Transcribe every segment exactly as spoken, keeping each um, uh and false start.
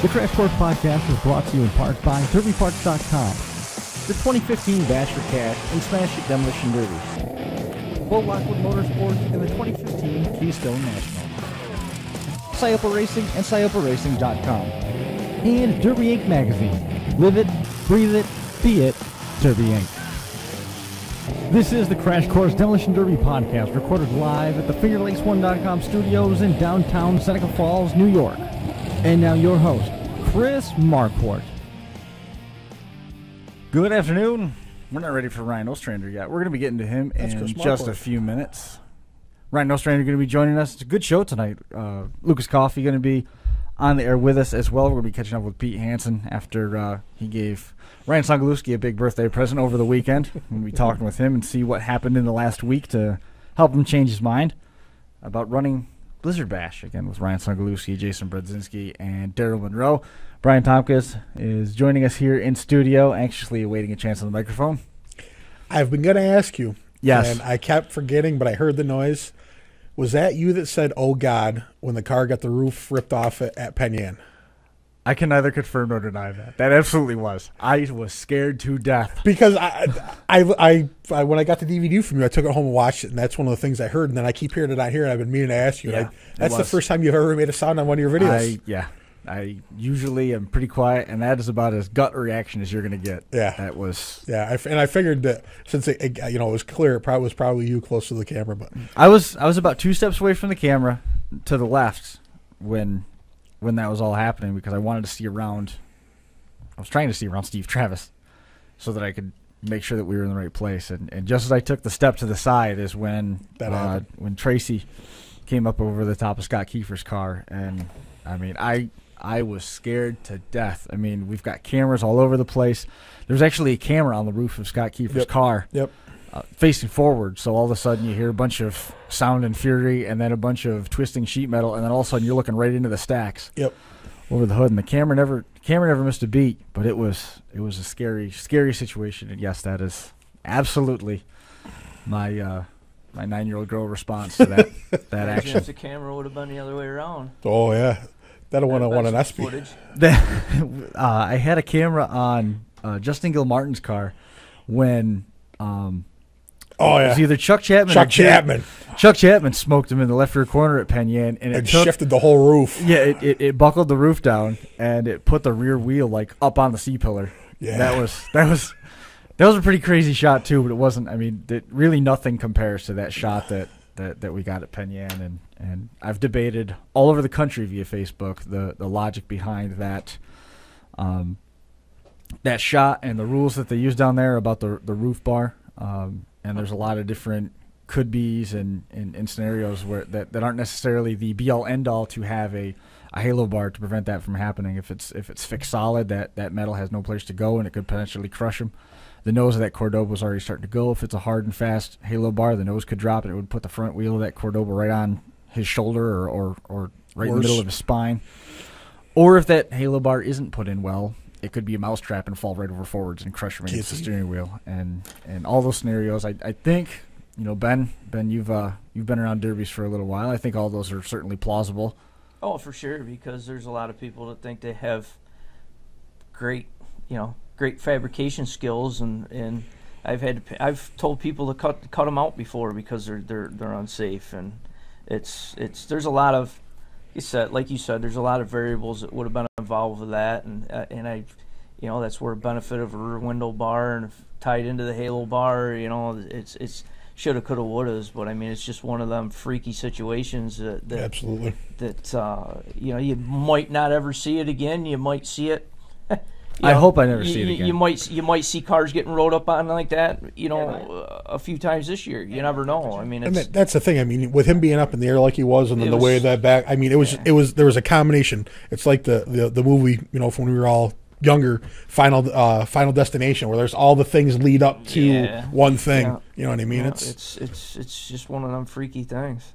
The Crash Course Podcast is brought to you in part by Derby Parts dot com, the twenty fifteen Bash for Cash and Smash It Demolition Derbies, Bo Lockwood Motorsports, and the twenty fifteen Keystone National, Scioppa Racing and Scioppa Racing dot com, and Derby Inc Magazine. Live it, breathe it, be it, Derby Inc. This is the Crash Course Demolition Derby Podcast, recorded live at the Finger Lakes one dot com studios in downtown Seneca Falls, New York. And now your host, Chris Marquardt. Good afternoon. We're not ready for Ryan Ostrander yet. We're going to be getting to him That's in Chris just Marquardt. a few minutes. Ryan Ostrander going to be joining us. It's a good show tonight. Uh, Lucas Coffey going to be on the air with us as well. We're going to be catching up with Pete Hansen after uh, he gave Ryan Songalewski a big birthday present over the weekend. We'll be talking with him and see what happened in the last week to help him change his mind about running Blizzard Bash, again, with Ryan Songalewski, Jason Brodzinski, and Daryl Monroe. Brian Tompkins is joining us here in studio, anxiously awaiting a chance on the microphone. I've been going to ask you. Yes. And I kept forgetting, but I heard the noise. Was that you that said, oh, God, when the car got the roof ripped off at, at Penn Yan? I can neither confirm nor deny that. That absolutely was. I was scared to death. Because I, I, I, I, when I got the D V D from you, I took it home and watched it, and that's one of the things I heard. And then I keep hearing it out here, and I've been meaning to ask you. Yeah, I, that's the was. first time you've ever made a sound on one of your videos. I, yeah. I usually am pretty quiet, and that is about as gut reaction as you're going to get. Yeah. That was... Yeah, I, and I figured that since it, it, you know, it was clear, it probably was probably you close to the camera. But I was I was about two steps away from the camera to the left when when that was all happening, because I wanted to see around. I was trying to see around Steve Travis so that I could make sure that we were in the right place. And, and just as I took the step to the side is when That uh, happened. when Tracy came up over the top of Scott Kiefer's car. And, I mean, I I was scared to death. I mean, we've got cameras all over the place. There's actually a camera on the roof of Scott Kiefer's Yep. car. Yep. Uh, facing forward, so all of a sudden you hear a bunch of sound and fury, and then a bunch of twisting sheet metal, and then all of a sudden you're looking right into the stacks Yep. over the hood, and the camera never camera never missed a beat. But it was it was a scary scary situation, and yes, that is absolutely my uh, my nine year old girl response to that that Imagine action. if the camera would have been the other way around. Oh, yeah. That'll want to want an S P. Footage. That, uh, I had a camera on uh, Justin Gilmartin's car when. Um, Oh, It yeah. was either Chuck Chapman Chuck or Jay- Chapman. Chuck Chapman smoked him in the left rear corner at Penn Yan, and it And took, shifted the whole roof. yeah, it, it, it buckled the roof down, and it put the rear wheel like up on the C pillar. Yeah. That was that was that was a pretty crazy shot too, but it wasn't. I mean, it, really nothing compares to that shot that, that, that we got at Penn Yan, and, and I've debated all over the country via Facebook the, the logic behind that. Um, that shot and the rules that they use down there about the the roof bar. Um, and there's a lot of different could-be's and, and, and scenarios where that, that aren't necessarily the be-all, end-all to have a, a halo bar to prevent that from happening. If it's if it's fixed solid, that, that metal has no place to go, and it could potentially crush him. The nose of that Cordoba was already starting to go. If it's a hard and fast halo bar, the nose could drop, and it would put the front wheel of that Cordoba right on his shoulder or, or, or right in the Worse. middle of his spine. Or if that halo bar isn't put in well, it could be a mousetrap and fall right over forwards and crush him against the Kissy. steering wheel. And and all those scenarios, I I think, you know, Ben, Ben, you've uh you've been around derbies for a little while. I think all those are certainly plausible. Oh, for sure, because there's a lot of people that think they have great, you know, great fabrication skills, and, and I've had to, p- I've told people to cut cut them out before because they're they're they're unsafe, and it's it's there's a lot of you said like you said there's a lot of variables that would have been involved with that, and uh, and I, you know, that's where a benefit of a rear window bar and if tied into the halo bar, you know, it's it's shoulda, coulda, wouldas, but I mean it's just one of them freaky situations that that, Absolutely. that uh, you know, you might not ever see it again. You might see it. you I know, hope I never you, see it you- again. You might you might see cars getting rolled up on like that, you know, uh, a few times this year. You never know. I mean, And it's that, that's the thing. I mean, with him being up in the air like he was, and then It the was- way that back. I mean, it was yeah. it was there was a combination. It's like the the, the movie, you know, from when we were all younger, Final uh, Final Destination, where there's all the things lead up to Yeah. one thing. Yeah. You know what I mean? you know, it's, it's it's it's just one of them freaky things.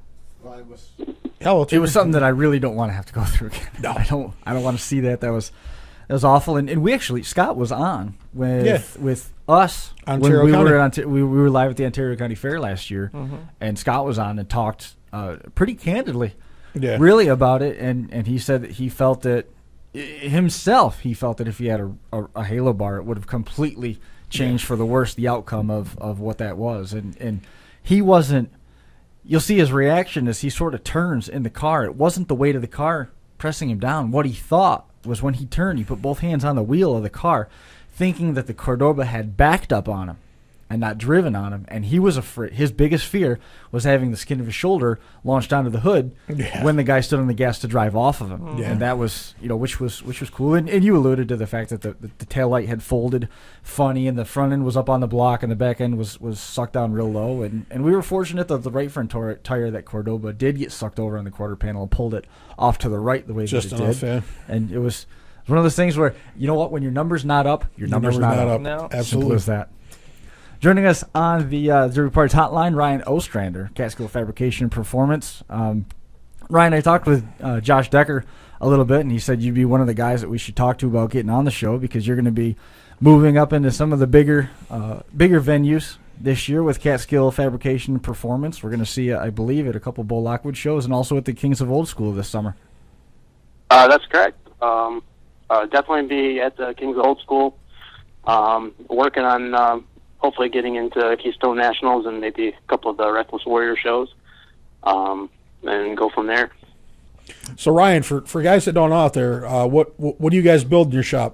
hell, it's It was something that I really don't want to have to go through again. No. I don't I don't want to see that. That was that was awful. And, and we actually Scott was on with Yeah. with us Ontario when we County. were at Onta- we, we were live at the Ontario County Fair last year, Mm-hmm. and Scott was on and talked uh, pretty candidly, yeah. really about it. And, and he said that he felt that himself, he felt that if he had a, a, a halo bar, it would have completely changed for the worse the outcome of, of what that was. And and he wasn't. You'll see his reaction as he sort of turns in the car. It wasn't the weight of the car pressing him down. What he thought was when he turned, he put both hands on the wheel of the car, thinking that the Cordoba had backed up on him and not driven on him. And he was afraid. His biggest fear was having the skin of his shoulder launched onto the hood yeah. when the guy stood on the gas to drive off of him. Yeah. And that was, you know, which was which was cool. And, and you alluded to the fact that the, the, the tail light had folded funny, and the front end was up on the block, and the back end was, was sucked down real low. And, and we were fortunate that the right front tor- tire, that Cordoba, did get sucked over on the quarter panel and pulled it off to the right the way Just that it enough, did. Yeah. And it was, it was one of those things where, you know what, when your number's not up, your, your number's, number's not, not up. up. No. Absolutely. Simple as that. Joining us on the uh, Zero Parts Hotline, Ryan Ostrander, Catskill Fabrication Performance. Um, Ryan, I talked with uh, Josh Decker a little bit, and he said you'd be one of the guys that we should talk to about getting on the show because you're going to be moving up into some of the bigger, uh, bigger venues this year with Catskill Fabrication Performance. We're going to see you, I believe, at a couple Bull Lockwood shows and also at the Kings of Old School this summer. Uh, that's correct. Um, uh, definitely be at the Kings of Old School, um, working on. Um, hopefully getting into Keystone Nationals and maybe a couple of the Reckless Warrior shows, um, and go from there. So, Ryan, for, for guys that don't know out there, uh, what, what what do you guys build in your shop?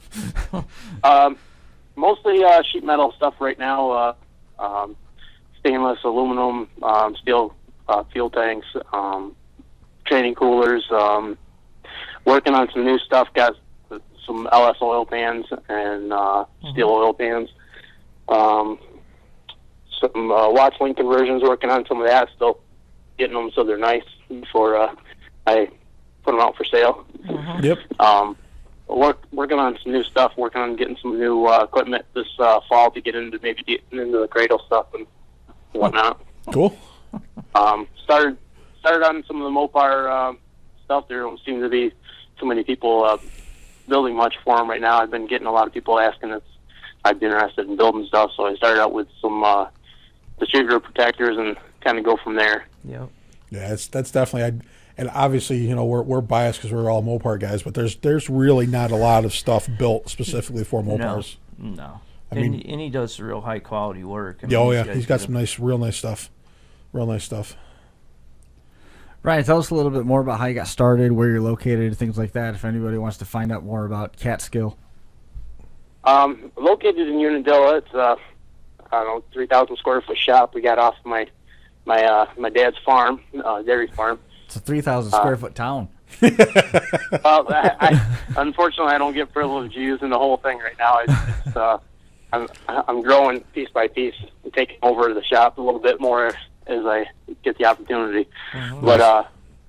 um, mostly uh, sheet metal stuff right now, uh, um, stainless, aluminum, um, steel uh, fuel tanks, um, training coolers, um, working on some new stuff, got some L S oil pans and uh, mm-hmm. steel oil pans. Um, some uh, watch link conversions, working on some of that, still getting them so they're nice before uh, I put them out for sale. Mm-hmm. Yep. Um, work, working on some new stuff, working on getting some new uh, equipment this uh, fall to get into maybe getting into the cradle stuff and whatnot. Cool. Um, started started on some of the Mopar uh, stuff. There don't seem to be too many people uh, building much for them right now. I've been getting a lot of people asking if I'd be interested in building stuff, so I started out with some uh, distributor protectors and kind of go from there. Yep. Yeah, that's that's definitely. I'd, and obviously, you know, we're we're biased because we're all Mopar guys, but there's there's really not a lot of stuff built specifically for Mopars. No, no. I and, mean, and he does real high quality work. I mean, oh yeah, he's got do. some nice, real nice stuff, real nice stuff. Ryan, tell us a little bit more about how you got started, where you're located, things like that. If anybody wants to find out more about Catskill. Um, located in Unadilla, it's uh, I don't know, three thousand square foot shop. We got off my my uh, my dad's farm, uh, dairy farm. It's a three thousand square uh, foot town. Well, I, I, unfortunately, I don't get privilege using the whole thing right now. It's, it's, uh, I'm I'm growing piece by piece, and taking over the shop a little bit more as I get the opportunity. Mm-hmm. But uh,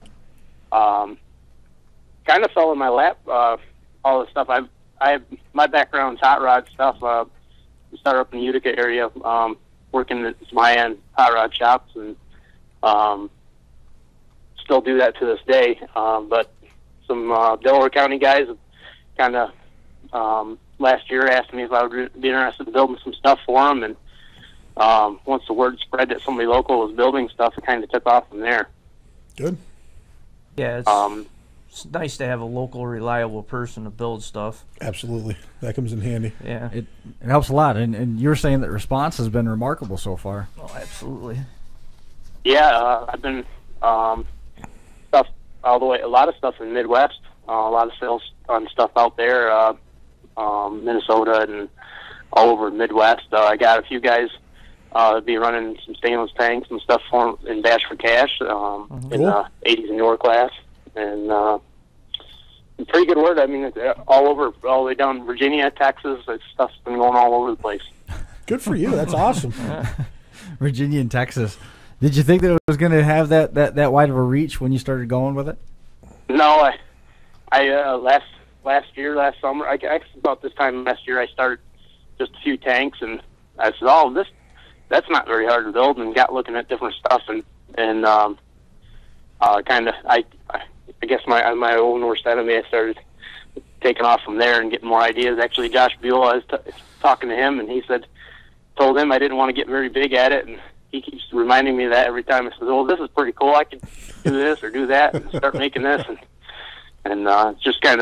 um, kind of fell in my lap. Uh, all the stuff I've I have, my background's hot rod stuff. Uh, started up in the Utica area, um, working at some high-end hot rod shops, and um, still do that to this day. Um, but some uh, Delaware County guys kind of um, last year asked me if I would be interested in building some stuff for them, and um, once the word spread that somebody local was building stuff, it kind of took off from there. Good. Yeah, it's, um, it's nice to have a local, reliable person to build stuff. Absolutely. That comes in handy. Yeah. It, it helps a lot. And, and you were saying that response has been remarkable so far. Oh, absolutely. Yeah, uh, I've been um, stuff all the way, a lot of stuff in the Midwest, uh, a lot of sales on stuff out there, uh, um, Minnesota and all over the Midwest. Uh, I got a few guys uh, be running some stainless tanks and stuff for in Bash for Cash um, mm-hmm. in the uh, eighties and newer class. And uh, pretty good word. I mean, it's all over, all the way down Virginia, Texas. It's stuff's been going all over the place. Good for you. That's awesome. Virginia and Texas. Did you think that it was going to have that, that, that wide of a reach when you started going with it? No, I, I uh, last last year, last summer, I guess about this time last year, I started just a few tanks, and I said, "Oh, this that's not very hard to build," and got looking at different stuff, and and um, uh, kind of I. I I guess my my own worst enemy. I started taking off from there and getting more ideas. Actually, Josh Buell, I was t- talking to him, and he said, told him I didn't want to get very big at it, and he keeps reminding me of that every time. I said, "Well, this is pretty cool. I could do this or do that and start making this," and and uh, just kind of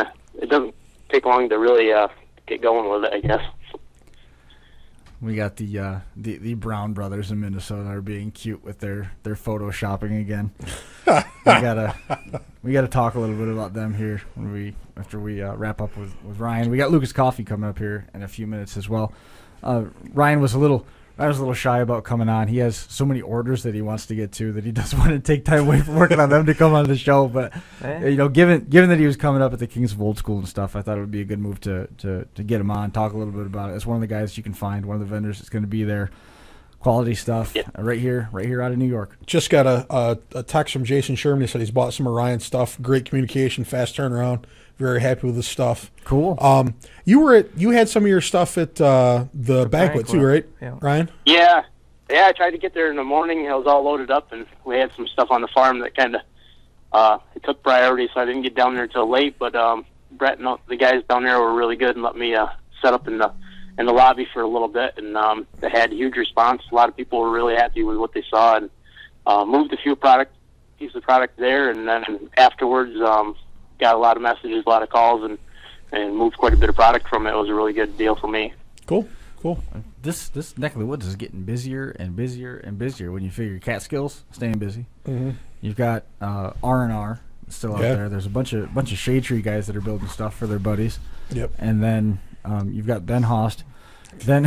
it doesn't take long to really uh, get going with it, I guess. We got the, uh, the the Brown brothers in Minnesota are being cute with their, their photoshopping again. we gotta we gotta talk a little bit about them here when we after we uh, wrap up with, with Ryan. We got Lucas Coffey coming up here in a few minutes as well. Uh, Ryan was a little Ryan was a little shy about coming on. He has so many orders that he wants to get to that he doesn't want to take time away from working on them to come on the show. But Eh? you know, given given that he was coming up at the Kings of Old School and stuff, I thought it would be a good move to to to get him on, talk a little bit about it. It's one of the guys you can find, one of the vendors that's going to be there. Quality stuff, Yeah. uh, right here, right here out of New York. Just got a, a, a text from Jason Sherman. He said he's bought some of Ryan's stuff. Great communication, fast turnaround. Very happy with his stuff. Cool. Um, you were at, you had some of your stuff at uh, the, The banquet, too, banquet, right, yeah. Ryan? Yeah, yeah. I tried to get there in the morning. I was all loaded up, and we had some stuff on the farm that kind of uh, it took priority, so I didn't get down there until late. But um, Brett and the guys down there were really good and let me uh, set up in the in the lobby for a little bit, and um, they had a huge response. A lot of people were really happy with what they saw, and uh, moved a few product pieces of product there, and then afterwards um, got a lot of messages, a lot of calls, and and moved quite a bit of product from it. It was a really good deal for me. Cool, cool. This this neck of the woods is getting busier and busier and busier when you figure Catskills staying busy. Mm-hmm. You've got uh, R and R still out Yeah. there. There's a bunch of bunch of shade tree guys that are building stuff for their buddies. Yep. And then um, you've got Ben Host. Then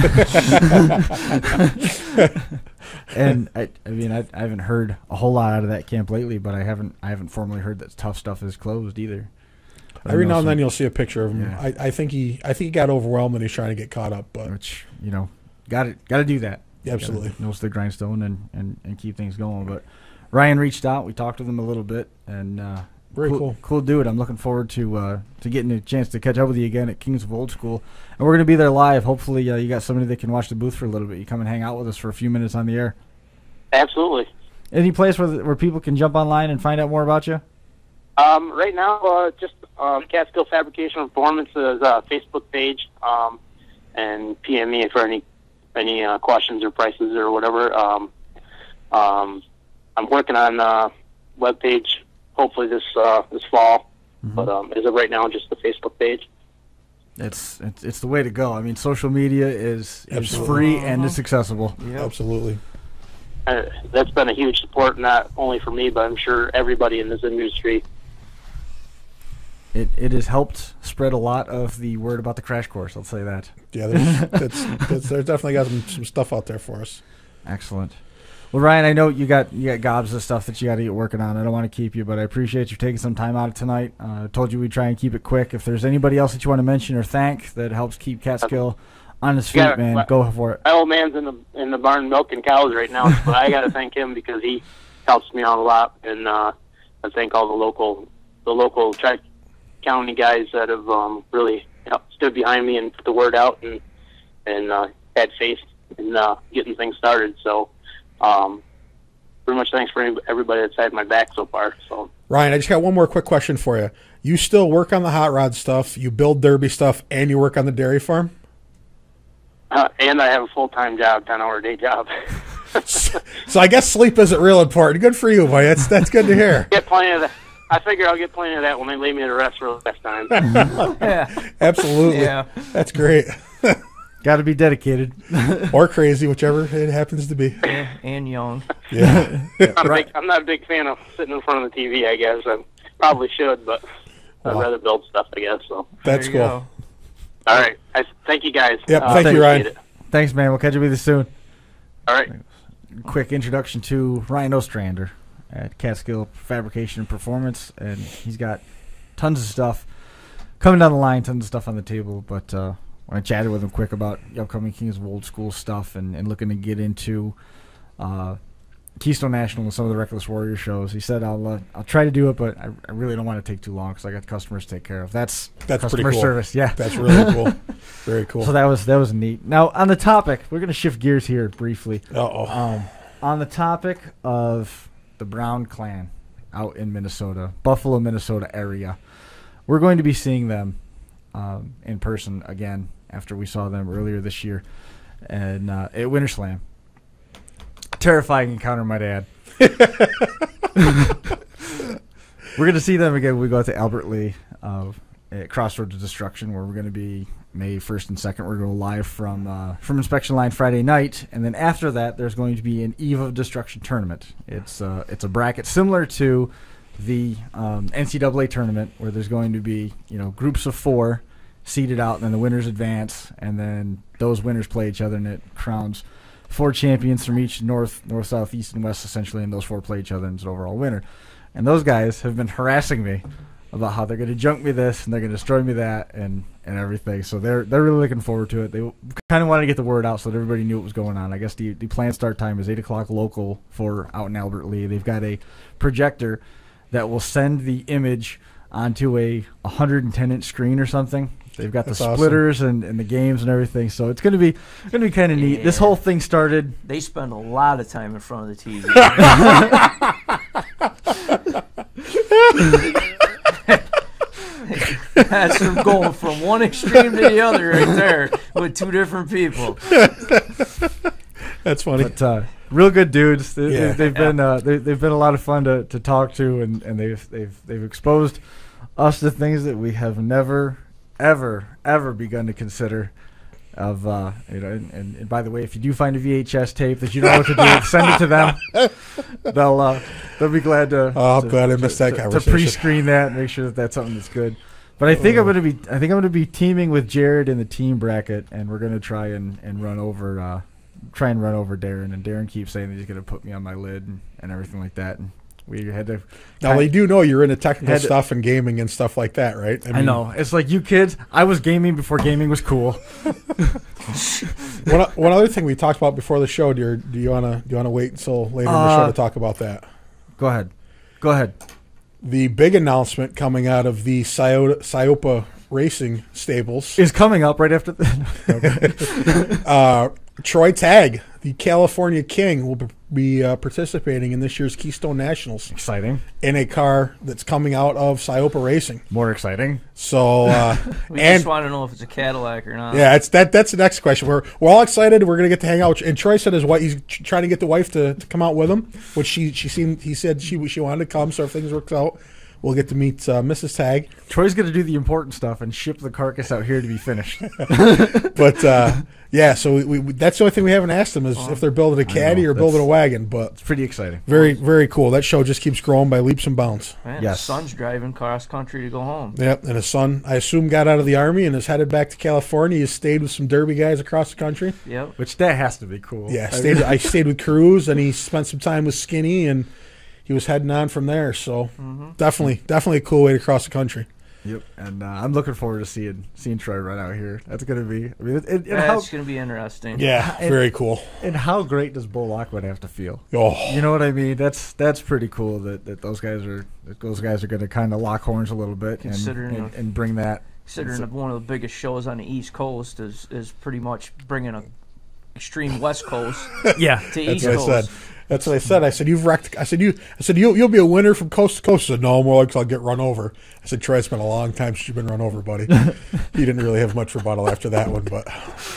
and I, I mean I, I haven't heard a whole lot out of that camp lately, but I haven't I haven't formally heard that Tough Stuff is closed either. But I Every know now and some- then you'll see a picture of him. Yeah. I, I think he I think he got overwhelmed and he's trying to get caught up. But which you know got to got to do that. Yeah, absolutely. Gotta nose to the grindstone and, and, and keep things going. But Ryan reached out. We talked with him a little bit, and uh, Very cool. Cool dude. I'm looking forward to uh, to getting a chance to catch up with you again at Kings of Old School, and we're going to be there live. Hopefully, uh, you got somebody that can watch the booth for a little bit. You come and hang out with us for a few minutes on the air. Absolutely. Any place where where people can jump online and find out more about you? Um, right now, uh, just um, Catskill Fabrication Performance is a Facebook page, um, and P M me for any any uh, questions or prices or whatever. Um, um, I'm working on a web page, hopefully this uh, this fall, Mm-hmm. but um, as of right now, just the Facebook page. It's it's, it's the way to go. I mean, social media is, is Absolutely. free and it's accessible. Yep. absolutely. Uh, that's been a huge support, not only for me, but I'm sure everybody in this industry. It it has helped spread a lot of the word about the crash course. I'll say that. Yeah, there's, that's, that's, there's definitely got some, some stuff out there for us. Excellent. Well, Ryan, I know you got you got gobs of stuff that you got to get working on. I don't want to keep you, but I appreciate you taking some time out tonight. Uh, I told you we'd try and keep it quick. If there's anybody else that you want to mention or thank that helps keep Catskill on his feet, Yeah, man, well- go for it. My old man's in the in the barn milking cows right now, but I got to thank him because he helps me out a lot, and uh, I thank all the local the local tri county guys that have um, really helped, stood behind me and put the word out and and uh, had faith in uh, getting things started. So, um, pretty much thanks for any- everybody that's had my back so far. So, Ryan, I just got one more quick question for you. You still work on the hot rod stuff, you build derby stuff, and you work on the dairy farm? uh, and I have a full time job, ten hour day job. So I guess sleep isn't real important. Good for you, boy. That's that's good to hear. Get plenty of that. I figure I'll get plenty of that when they leave me to rest for the last time. Yeah. Absolutely. Yeah. That's great. Got to be dedicated. Or crazy, whichever it happens to be. Yeah, and young. Yeah. I'm, a big, I'm not a big fan of sitting in front of the T V, I guess. I probably should, but I'd Wow. rather build stuff, I guess. So, That's There you cool. go. all right. I, thank you, guys. Yep, Uh, thank you, Ryan. appreciate it. Thanks, man. We'll catch up with you soon. All right. Quick introduction to Ryan Ostrander at Catskill Fabrication and Performance, and he's got tons of stuff coming down the line, tons of stuff on the table. But uh, when I chatted with him quick about the upcoming Kings of Old School stuff and, and looking to get into uh, Keystone National and some of the Reckless Warrior shows, he said, I'll uh, I'll try to do it, but I, I really don't want to take too long because I got customers to take care of. That's, That's pretty customer cool. service, yeah. That's really cool. Very cool. So that was that was neat. Now on the topic, we're going to shift gears here briefly. Uh-oh. Um, on the topic of the Brown clan out in Minnesota, Buffalo, Minnesota area, we're going to be seeing them um, in person again after we saw them earlier this year and uh, at Winter Slam. Terrifying encounter, might add. We're going to see them again when we go out to Albert Lee. Uh, at Crossroads of Destruction, where we're going to be May first and second. We're going to go live from uh, from Inspection Line Friday night, and then after that, there's going to be an Eve of Destruction tournament. It's uh, it's a bracket similar to the um, N C double A tournament, where there's going to be, you know, groups of four seeded out, and then the winners advance, and then those winners play each other, and it crowns four champions from each north, north, south, east, and west, essentially, and those four play each other, and it's an overall winner. And those guys have been harassing me about how they're going to junk me this and they're going to destroy me that and, and everything. So they're they're really looking forward to it. They kind of wanted to get the word out so that everybody knew what was going on. I guess the the planned start time is eight o'clock local for out in Albert Lee. They've got a projector that will send the image onto a one hundred ten inch screen or something. They've got That's the splitters awesome. and, and the games and everything. So it's going to be going to be kind of neat. Yeah. This whole thing started. They spend a lot of time in front of the T V. That's them going from one extreme to the other right there with two different people. That's funny. But uh, real good dudes. They, Yeah. they, they've been uh, they, they've been a lot of fun to, to talk to, and, and they've they've they've exposed us to things that we have never ever ever begun to consider. Of uh, you know, and, and, and by the way, if you do find a V H S tape that you don't know what to do, send it to them. They'll uh, they'll be glad to. Oh, I'm to, glad I missed that to, conversation. To pre-screen that and make sure that that's something that's good. But I think I'm gonna be I think I'm gonna be teaming with Jared in the team bracket, and we're gonna try and, and run over uh, try and run over Darren. And Darren keeps saying that he's gonna put me on my lid and, and everything like that. And we had to. Now, they do know you're into technical Had to- stuff and gaming and stuff like that, right? I know. It's like you kids. I was gaming before gaming was cool. One, one other thing we talked about before the show, dear, do you wanna do you wanna wait until later in the Uh, show to talk about that? Go ahead. Go ahead. The big announcement coming out of the Scio- Sciopa Racing stables. Is coming up right after the. uh, Troy Tagg, the California King, will be uh, participating in this year's Keystone Nationals Exciting. in a car that's coming out of Sciopa Racing. More exciting. So, uh, We and just want to know if it's a Cadillac or not. yeah, it's that. That's the next question. We're we're all excited. We're gonna get to hang out. And Troy said his wife. He's tr- trying to get the wife to, to come out with him, which she she seemed. He said she she wanted to come. So if things works out, we'll get to meet uh, Missus Tagg. Troy's going to do the important stuff and ship the carcass out here to be finished. But uh, yeah, so we, we, that's the only thing we haven't asked them is if they're building a caddy know, or building a that's- wagon. But It's pretty exciting. very very cool. That show just keeps growing by leaps and bounds. Man, Yes. his son's driving cross country to go home. Yep, and his son, I assume, got out of the Army and is headed back to California. He stayed with some derby guys across the country. Yep. Which that has to be cool. Yeah, I stayed, mean- I stayed with Cruz, and he spent some time with Skinny, and he was heading on from there. So definitely, definitely a cool way to cross the country. Yep. And uh, I'm looking forward to seeing seeing Troy run out here. That's going to be. I mean, it, it, and, how, That's going to be interesting. Yeah, And- very cool. and how great does Bo Lockwood have to feel? Oh, You know what I mean? That's that's pretty cool that, that those guys are that those guys are going to kind of lock horns a little bit and Considering and, a- and bring that. Considering that one of the biggest shows on the East Coast is, is pretty much bringing a extreme West Coast Yeah. to that's East what Coast. I said. That's what I said. I said you've wrecked. I said you. I said you'll you'll be a winner from coast to coast. He said no, more like I'll get run over. I said Troy, it's been a long time since you've been run over, buddy. He didn't really have much rebuttal after that one, but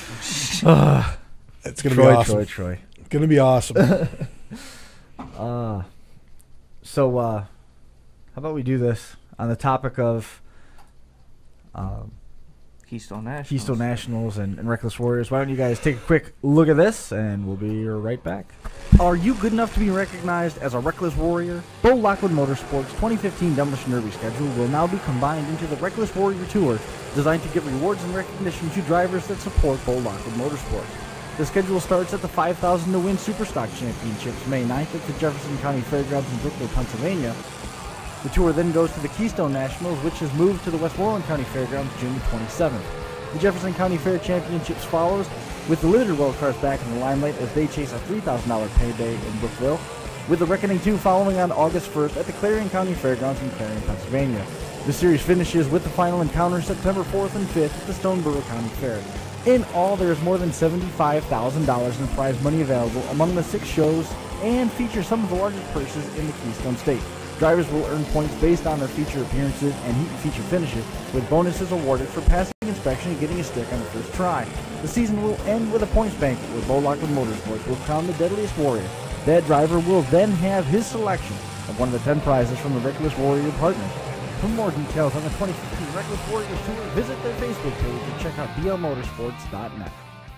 it's gonna Troy, be awesome. Troy, Troy. It's gonna be awesome. Uh, so uh, how about we do this on the topic of um, Keystone Nationals. Keystone Nationals and, and Reckless Warriors. Why don't you guys take a quick look at this, and we'll be right back. Are you good enough to be recognized as a Reckless Warrior? Bo Lockwood Motorsports' twenty fifteen Demolition Derby schedule will now be combined into the Reckless Warrior Tour, designed to give rewards and recognition to drivers that support Bo Lockwood Motorsports. The schedule starts at the five thousand to win Superstock Championships May ninth at the Jefferson County Fairgrounds in Brookville, Pennsylvania. The tour then goes to the Keystone Nationals, which has moved to the Westmoreland County Fairgrounds June twenty-seventh. The Jefferson County Fair Championships follows, with the limited wildcards back in the limelight as they chase a three thousand dollars payday in Brookville, with the Reckoning two following on August first at the Clarion County Fairgrounds in Clarion, Pennsylvania. The series finishes with the final encounter September fourth and fifth at the Stoneborough County Fair. In all, there is more than seventy-five thousand dollars in prize money available among the six shows and features some of the largest purses in the Keystone State. Drivers will earn points based on their feature appearances and heat and feature finishes, with bonuses awarded for passing inspection and getting a stick on the first try. The season will end with a points banquet where Bo Lockwood Motorsports will crown the deadliest warrior. That driver will then have his selection of one of the ten prizes from the Reckless Warrior partners. For more details on the twenty fifteen Reckless Warriors Tour, visit their Facebook page and check out b l motorsports dot net.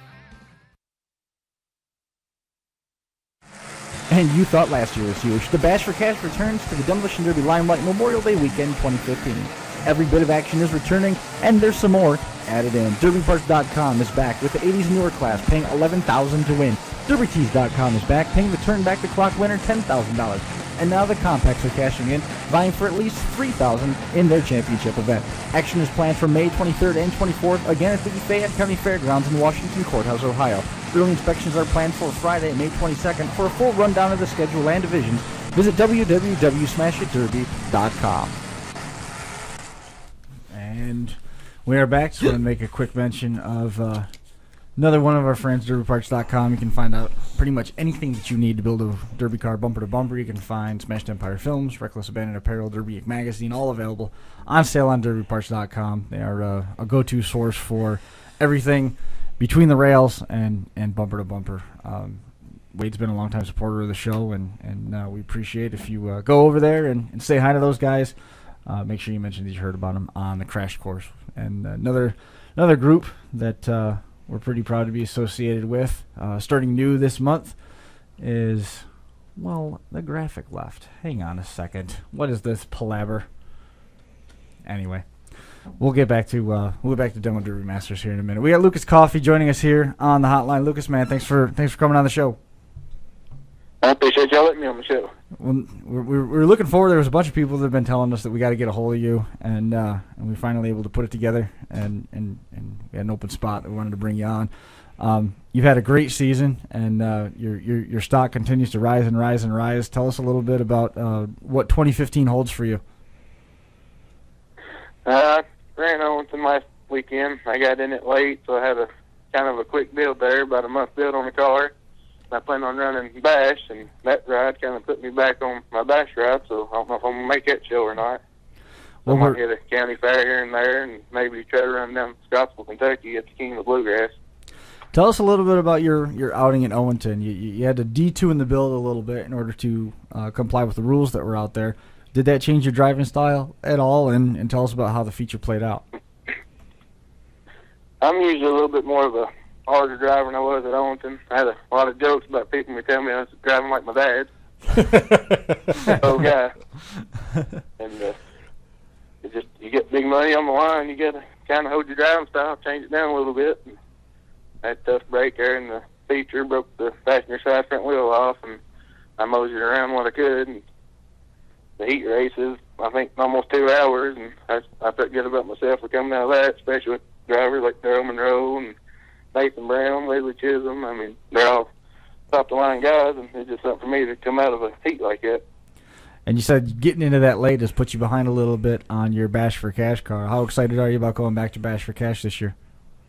And you thought last year was huge. The Bash for Cash returns to the Demolition Derby Limelight Memorial Day weekend twenty fifteen. Every bit of action is returning, and there's some more added in. Derby Parts dot com is back with the eighties and newer class, paying eleven thousand dollars to win. Derby Tees dot com is back, paying the turn back the clock winner ten thousand dollars. And now the Compacts are cashing in, vying for at least three thousand dollars in their championship event. Action is planned for May twenty-third and twenty-fourth, again at the Fayette County Fairgrounds in Washington Courthouse, Ohio. Early inspections are planned for Friday, May twenty-second. For a full rundown of the schedule and divisions, visit w w w dot smash it derby dot com. And we are back, so we're going to make a quick mention of uh, another one of our friends, derby parts dot com. You can find out pretty much anything that you need to build a derby car bumper to bumper. You can find Smashed Empire Films, Reckless Abandoned Apparel, Derby Magazine, all available on sale on derby parts dot com. They are uh, a go-to source for everything between the rails and, and bumper to bumper. Um, Wade's been a long-time supporter of the show, and, and uh, we appreciate if you uh, go over there and, and say hi to those guys. Uh, make sure you mention that you heard about them on the Crash Course. And uh, another another group that uh, we're pretty proud to be associated with, uh, starting new this month, is, well, the graphic left. Hang on a second. What is this palaver? Anyway, we'll get back to uh, we'll get back to Demo Derby Masters here in a minute. We got Lucas Coffey joining us here on the hotline. Lucas, man, thanks for thanks for coming on the show. I appreciate y'all letting me on the show. Well, we're, we're, we're looking forward. There was a bunch of people that have been telling us that we got to get a hold of you, and uh, and we finally able to put it together, and, and, and we had an open spot that we wanted to bring you on. Um, you've had a great season, and uh, your, your your stock continues to rise and rise and rise. Tell us a little bit about uh, what twenty fifteen holds for you. Uh, ran on to my weekend. I got in it late, so I had a kind of a quick build there, about a month build on the car. I plan on running Bash, and that ride kind of put me back on my Bash ride, so I don't know if I'm going to make that show or not. Well, I might hit a county fair here and there, and maybe try to run down Scottsville, Kentucky at the King of the Bluegrass. Tell us a little bit about your, your outing in Owenton. You, you had to D two in the build a little bit in order to uh, comply with the rules that were out there. Did that change your driving style at all? And, and tell us about how the feature played out. I'm usually a little bit more of a harder driver than I was at Owenton. I had a lot of jokes about people who tell me I was driving like my dad. Oh, guy. And uh, it just, you get big money on the line, you got to kind of hold your driving style, change it down a little bit. And I had a tough break there, and the feature broke the passenger side front wheel off, and I moseyed around what I could. And the heat races, I think, almost two hours, and I, I felt good about myself for coming out of that, especially with drivers like Darryl Monroe and Nathan Brown, Leslie Chisholm. I mean, they're all top-of-the-line guys, and it's just something for me to come out of a heat like that. And you said getting into that late has put you behind a little bit on your Bash for Cash car. How excited are you about going back to Bash for Cash this year?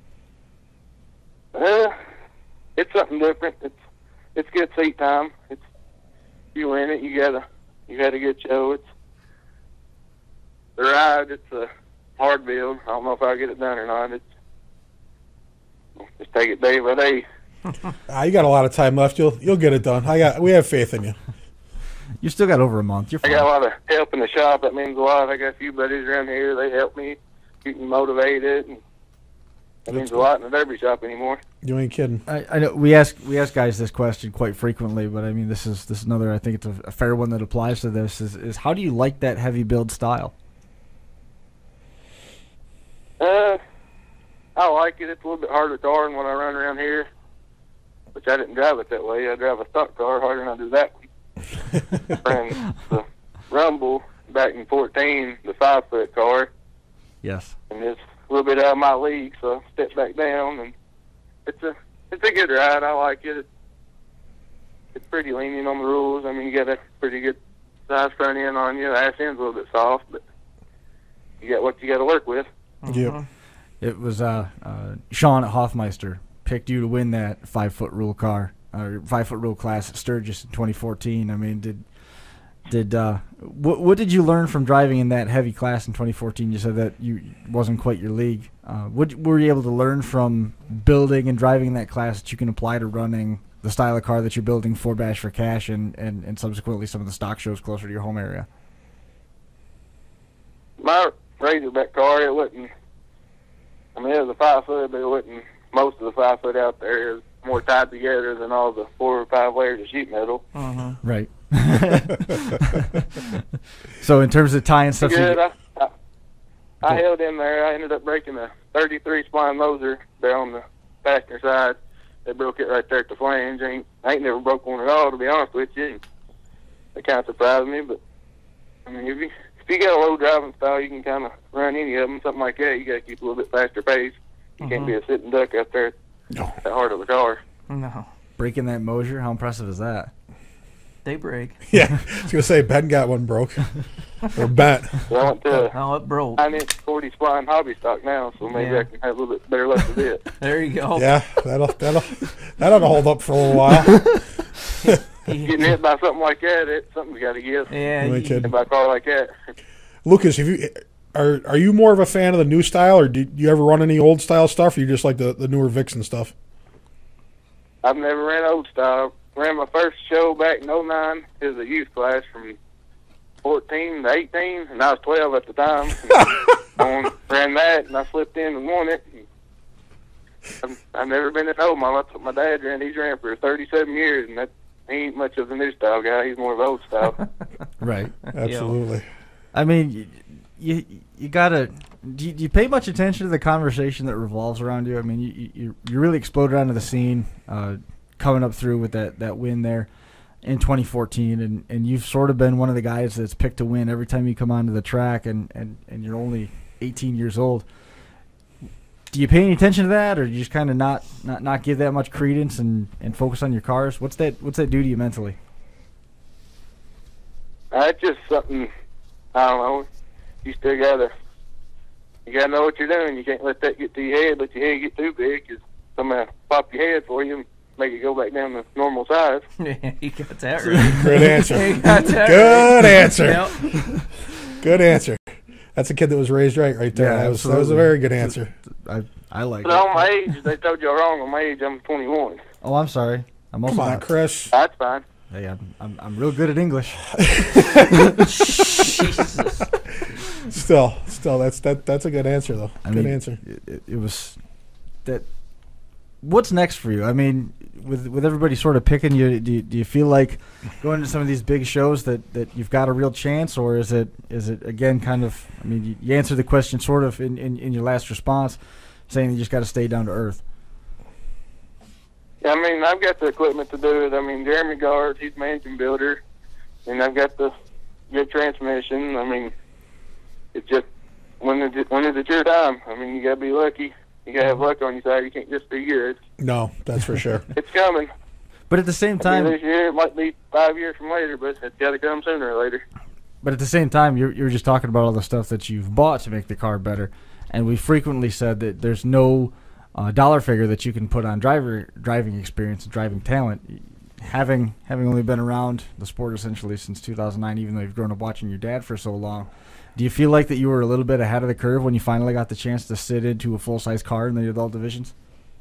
Uh, it's something different. It's it's good seat time. It's you win it, you got a you got a good show. It's the ride. It's a hard build. I don't know if I'll get it done or not. It's just take it day by day. Ah, you got a lot of time left. You'll you'll get it done. I got. We have faith in you. You still got over a month. You're fine. I got a lot of help in the shop. That means a lot. I got a few buddies around here. They help me, keep me motivated. And that means a lot in the derby shop anymore. You ain't kidding. I, I know we ask we ask guys this question quite frequently, but I mean this is this is another. I think it's a, a fair one that applies to this. Is is how do you like that heavy build style? Uh. I like it. It's a little bit harder car than when I run around here, which I didn't drive it that way. I drive a stock car harder than I do that one. Ran the Rumble back in fourteen, the five-foot car. Yes. And it's a little bit out of my league, so I stepped back down, and it's a it's a good ride. I like it. It's, it's pretty lenient on the rules. I mean, you got a pretty good size front end on you. The ass end's a little bit soft, but you got what you got to work with. Mm-hmm. Yep. It was uh, uh, Sean at Hoffmeister picked you to win that five-foot rule car, or five-foot rule class at Sturgis in twenty fourteen. I mean, did did uh, what what did you learn from driving in that heavy class in twenty fourteen? You said that you wasn't quite your league. Uh, what were you able to learn from building and driving in that class that you can apply to running the style of car that you're building for Bash for Cash and, and, and subsequently some of the stock shows closer to your home area? my Razorback car, it wasn't, I mean, it was a five foot, but it wasn't most of the five foot out there. It was more tied together than all the four or five layers of sheet metal. Uh-huh. Right. So in terms of tying stuff, Good. you, I, I, I held in there. I ended up breaking a thirty-three spline Moser there on the passenger side. They broke it right there at the flange. I ain't, I ain't never broke one at all, to be honest with you. It kind of surprised me, but I mean, if you if you got a low driving style, you can kind of run any of them. Something like that, you got to keep a little bit faster pace. You Uh-huh. can't be a sitting duck out there No. at the heart of the car. No. breaking that Mosier, how impressive is that? They break. Yeah, I was gonna say Ben got one broke or bent. So I went to No, it broke. nine inch forty spline hobby stock now, so maybe Yeah. I can have a little bit better luck with it. There you go. Yeah, that'll that'll that'll hold up for a little while. Getting hit by something like that, it something's got to give. Yeah. Only you- kid. Hit by a car like that. Lucas, if you are are you more of a fan of the new style, or do you ever run any old style stuff, or you just like the, the newer Vixen stuff? I've never ran old style. Ran my first show back in oh nine. It was a youth class from fourteen to eighteen, and I was twelve at the time. I ran that, and I slipped in and won it. I've, I've never been at home. That's what my dad ran. He's ran for thirty-seven years, and that he ain't much of a new style guy. He's more of an old style. Right. Absolutely. I mean, you you, you gotta. Do you, do you pay much attention to the conversation that revolves around you? I mean, you you, you really exploded onto the scene, uh, coming up through with that, that win there in twenty fourteen, and, and you've sort of been one of the guys that's picked to win every time you come onto the track, and, and, and you're only eighteen years old. Do you pay any attention to that, or do you just kind of not, not, not give that much credence and, and focus on your cars? What's that What's that do to you mentally? That's just something, I don't know. You still gotta, you gotta know what you're doing. You can't let that get to your head, let your head get too big, because somebody pop your head for you and make it go back down to normal size. Yeah, you got that right. Good answer. You got that Good right. answer. Yep. Good answer. That's a kid that was raised right, right there. Yeah, that, was, that was a absolutely. very good answer. I I like But it. on my age, they told you wrong. On my age, I'm twenty-one. Oh, I'm sorry. I'm also Come on, not. Chris. That's fine. Hey, I'm, I'm I'm real good at English. Jesus. Still, still, that's that. That's a good answer, though. I good mean, answer. It, it, it was that. What's next for you? I mean, with with everybody sort of picking you, do you, do you feel like going to some of these big shows that, that you've got a real chance, or is it is it again kind of? I mean, you, you answered the question sort of in, in, in your last response, saying you just got to stay down to earth. I mean, I've got the equipment to do it. I mean, Jeremy Gard, he's my engine builder, and I've got the good transmission. I mean, it's just when is it, when is it your time? I mean, you got to be lucky. You got to have luck on your side. You can't just be good. No, that's for sure. It's coming. But at the same I mean, time, this year, it might be five years from later, but it's got to come sooner or later. But at the same time, you're you're just talking about all the stuff that you've bought to make the car better, and we frequently said that there's no uh, dollar figure that you can put on driver driving experience and driving talent. Having having only been around the sport essentially since two thousand nine, even though you've grown up watching your dad for so long, do you feel like that you were a little bit ahead of the curve when you finally got the chance to sit into a full size car in the adult divisions?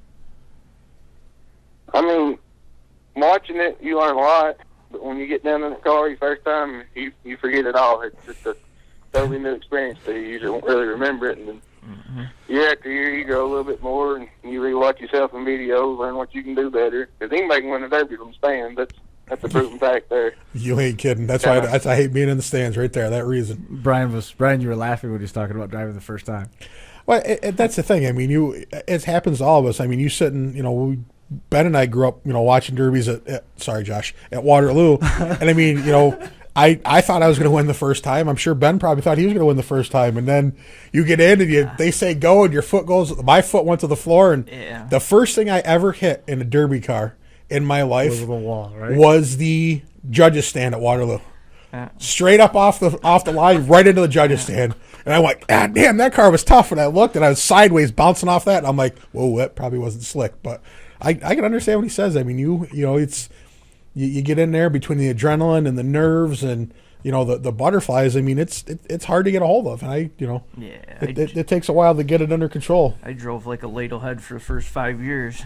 I mean, watching it, you learn a lot, but when you get down in the car your first time, you you forget it all. It's just a totally new experience to you. You don't really remember it, and then Mm-hmm. year after year, you grow a little bit more, and you rewatch yourself in videos, learn what you can do better. Because anybody can win a derby from stands. That's that's a proven fact there. You ain't kidding. That's why I, that's, I hate being in the stands right there. That reason. Brian was Brian, you were laughing when he was talking about driving the first time. Well, it, it, that's the thing. I mean, you. It happens to all of us. I mean, you sitting. You know, we, Ben and I grew up. You know, watching derbies at, at sorry, Josh, at Waterloo, and I mean, you know. I, I thought I was going to win the first time. I'm sure Ben probably thought he was going to win the first time. And then you get in and you they say go and your foot goes. My foot went to the floor. And Yeah. the first thing I ever hit in a derby car in my life Over the wall, right? was the judges stand at Waterloo. Yeah. Straight up off the off the line, right into the judges stand. And I went, God damn, that car was tough. And I looked and I was sideways bouncing off that. And I'm like, whoa, that probably wasn't slick. But I, I can understand what he says. I mean, you you know, it's you, you get in there between the adrenaline and the nerves and you know the, the butterflies. I mean, it's it, it's hard to get a hold of. And I you know, Yeah. it, I, it, it takes a while to get it under control. I drove like a ladlehead for the first five years.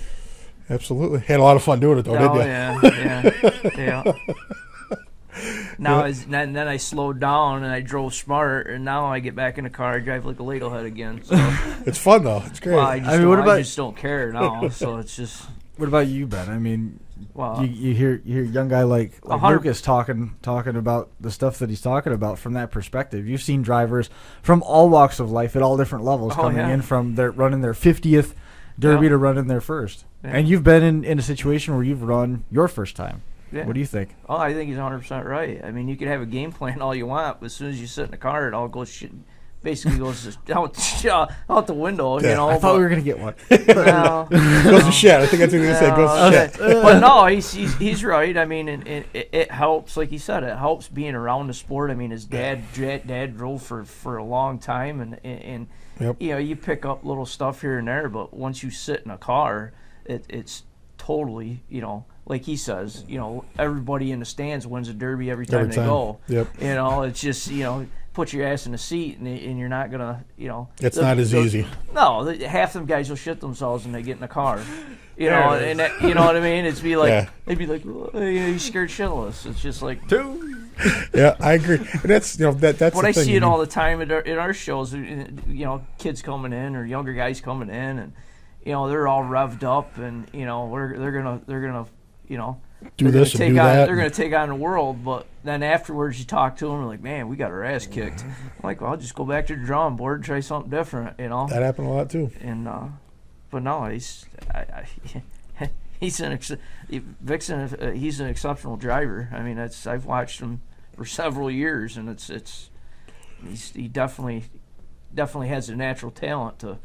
Absolutely, had a lot of fun doing it though, Oh, didn't you? yeah. Yeah. Yeah. now Yeah. I, then, then I slowed down and I drove smart, and now I get back in the car, I drive like a ladlehead again. So It's fun though. It's great. well, I, just I mean, don't, what about- I just don't care now. So it's just What about you, Ben? I mean, well, you, you hear you hear a young guy like, like A hundred- Lucas talking talking about the stuff that he's talking about from that perspective. You've seen drivers from all walks of life at all different levels Oh, coming yeah. in from their running their fiftieth derby Yeah. to running their first. Yeah. And you've been in, in a situation where you've run your first time. yeah. What do you think? Oh, I think he's one hundred percent right. I mean, you could have a game plan all you want, but as soon as you sit in the car, it all goes shit. Basically goes just out, out the window, Yeah, you know. I thought but, we were gonna get one. no, Goes to shit. I think that's what you're gonna say. Goes to no, shit. okay. But no, he's, he's he's right. I mean, it, it, it helps, like he said, it helps being around the sport. I mean, his dad dad, dad drove for, for a long time, and and, and Yep. you know, you pick up little stuff here and there, but once you sit in a car, it, it's totally, you know, like he says, you know, everybody in the stands wins a derby every time Every they time. go. Yep. You know, it's just, you know, put your ass in the seat, and, and you're not gonna, you know. It's the- not as the- easy. No, the, half them guys will shit themselves when they get in the car. You There know, it is. and that, you know what I mean. It's be like Yeah. they'd be like, "Oh, you know, you scared shitless. It's just like. Two. Yeah, I agree. And that's you know that that's. But the I thing. see I it all mean, the time at our, at our shows. You know, kids coming in or younger guys coming in, and you know they're all revved up, and you know we're they're gonna they're gonna you know do they're this gonna and take do on, that. They're gonna take on the world, but then afterwards you talk to them and like, man, we got our ass kicked. I'm like, well, I'll just go back to the drawing board and try something different, you know. That happened a lot too. And uh, but no, he's I, I, he's an ex- Vixen. Uh, he's an exceptional driver. I mean, that's I've watched him for several years, and it's it's he's, he definitely definitely has a natural talent to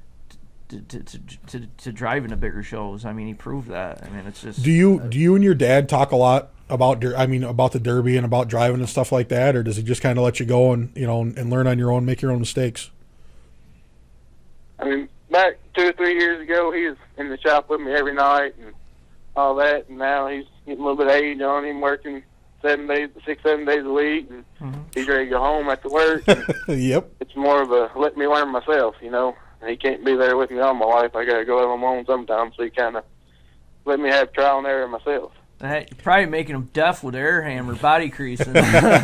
to to, to, to, to drive in the bigger shows. I mean, he proved that. I mean, it's just Do you do you and your dad talk a lot about der- I mean about the Derby and about driving and stuff like that, or does he just kind of let you go and you know and learn on your own, make your own mistakes? I mean, back two or three years ago, he was in the shop with me every night and all that, and now he's getting a little bit of age on him, working seven days, six, seven days a week, and Mhm. he's ready to go home after work. And Yep. it's more of a let me learn myself, you know. And he can't be there with me all my life. I got to go have him on sometimes, so he kind of let me have trial and error myself. Hey, you're probably making him deaf with air hammer body creasing.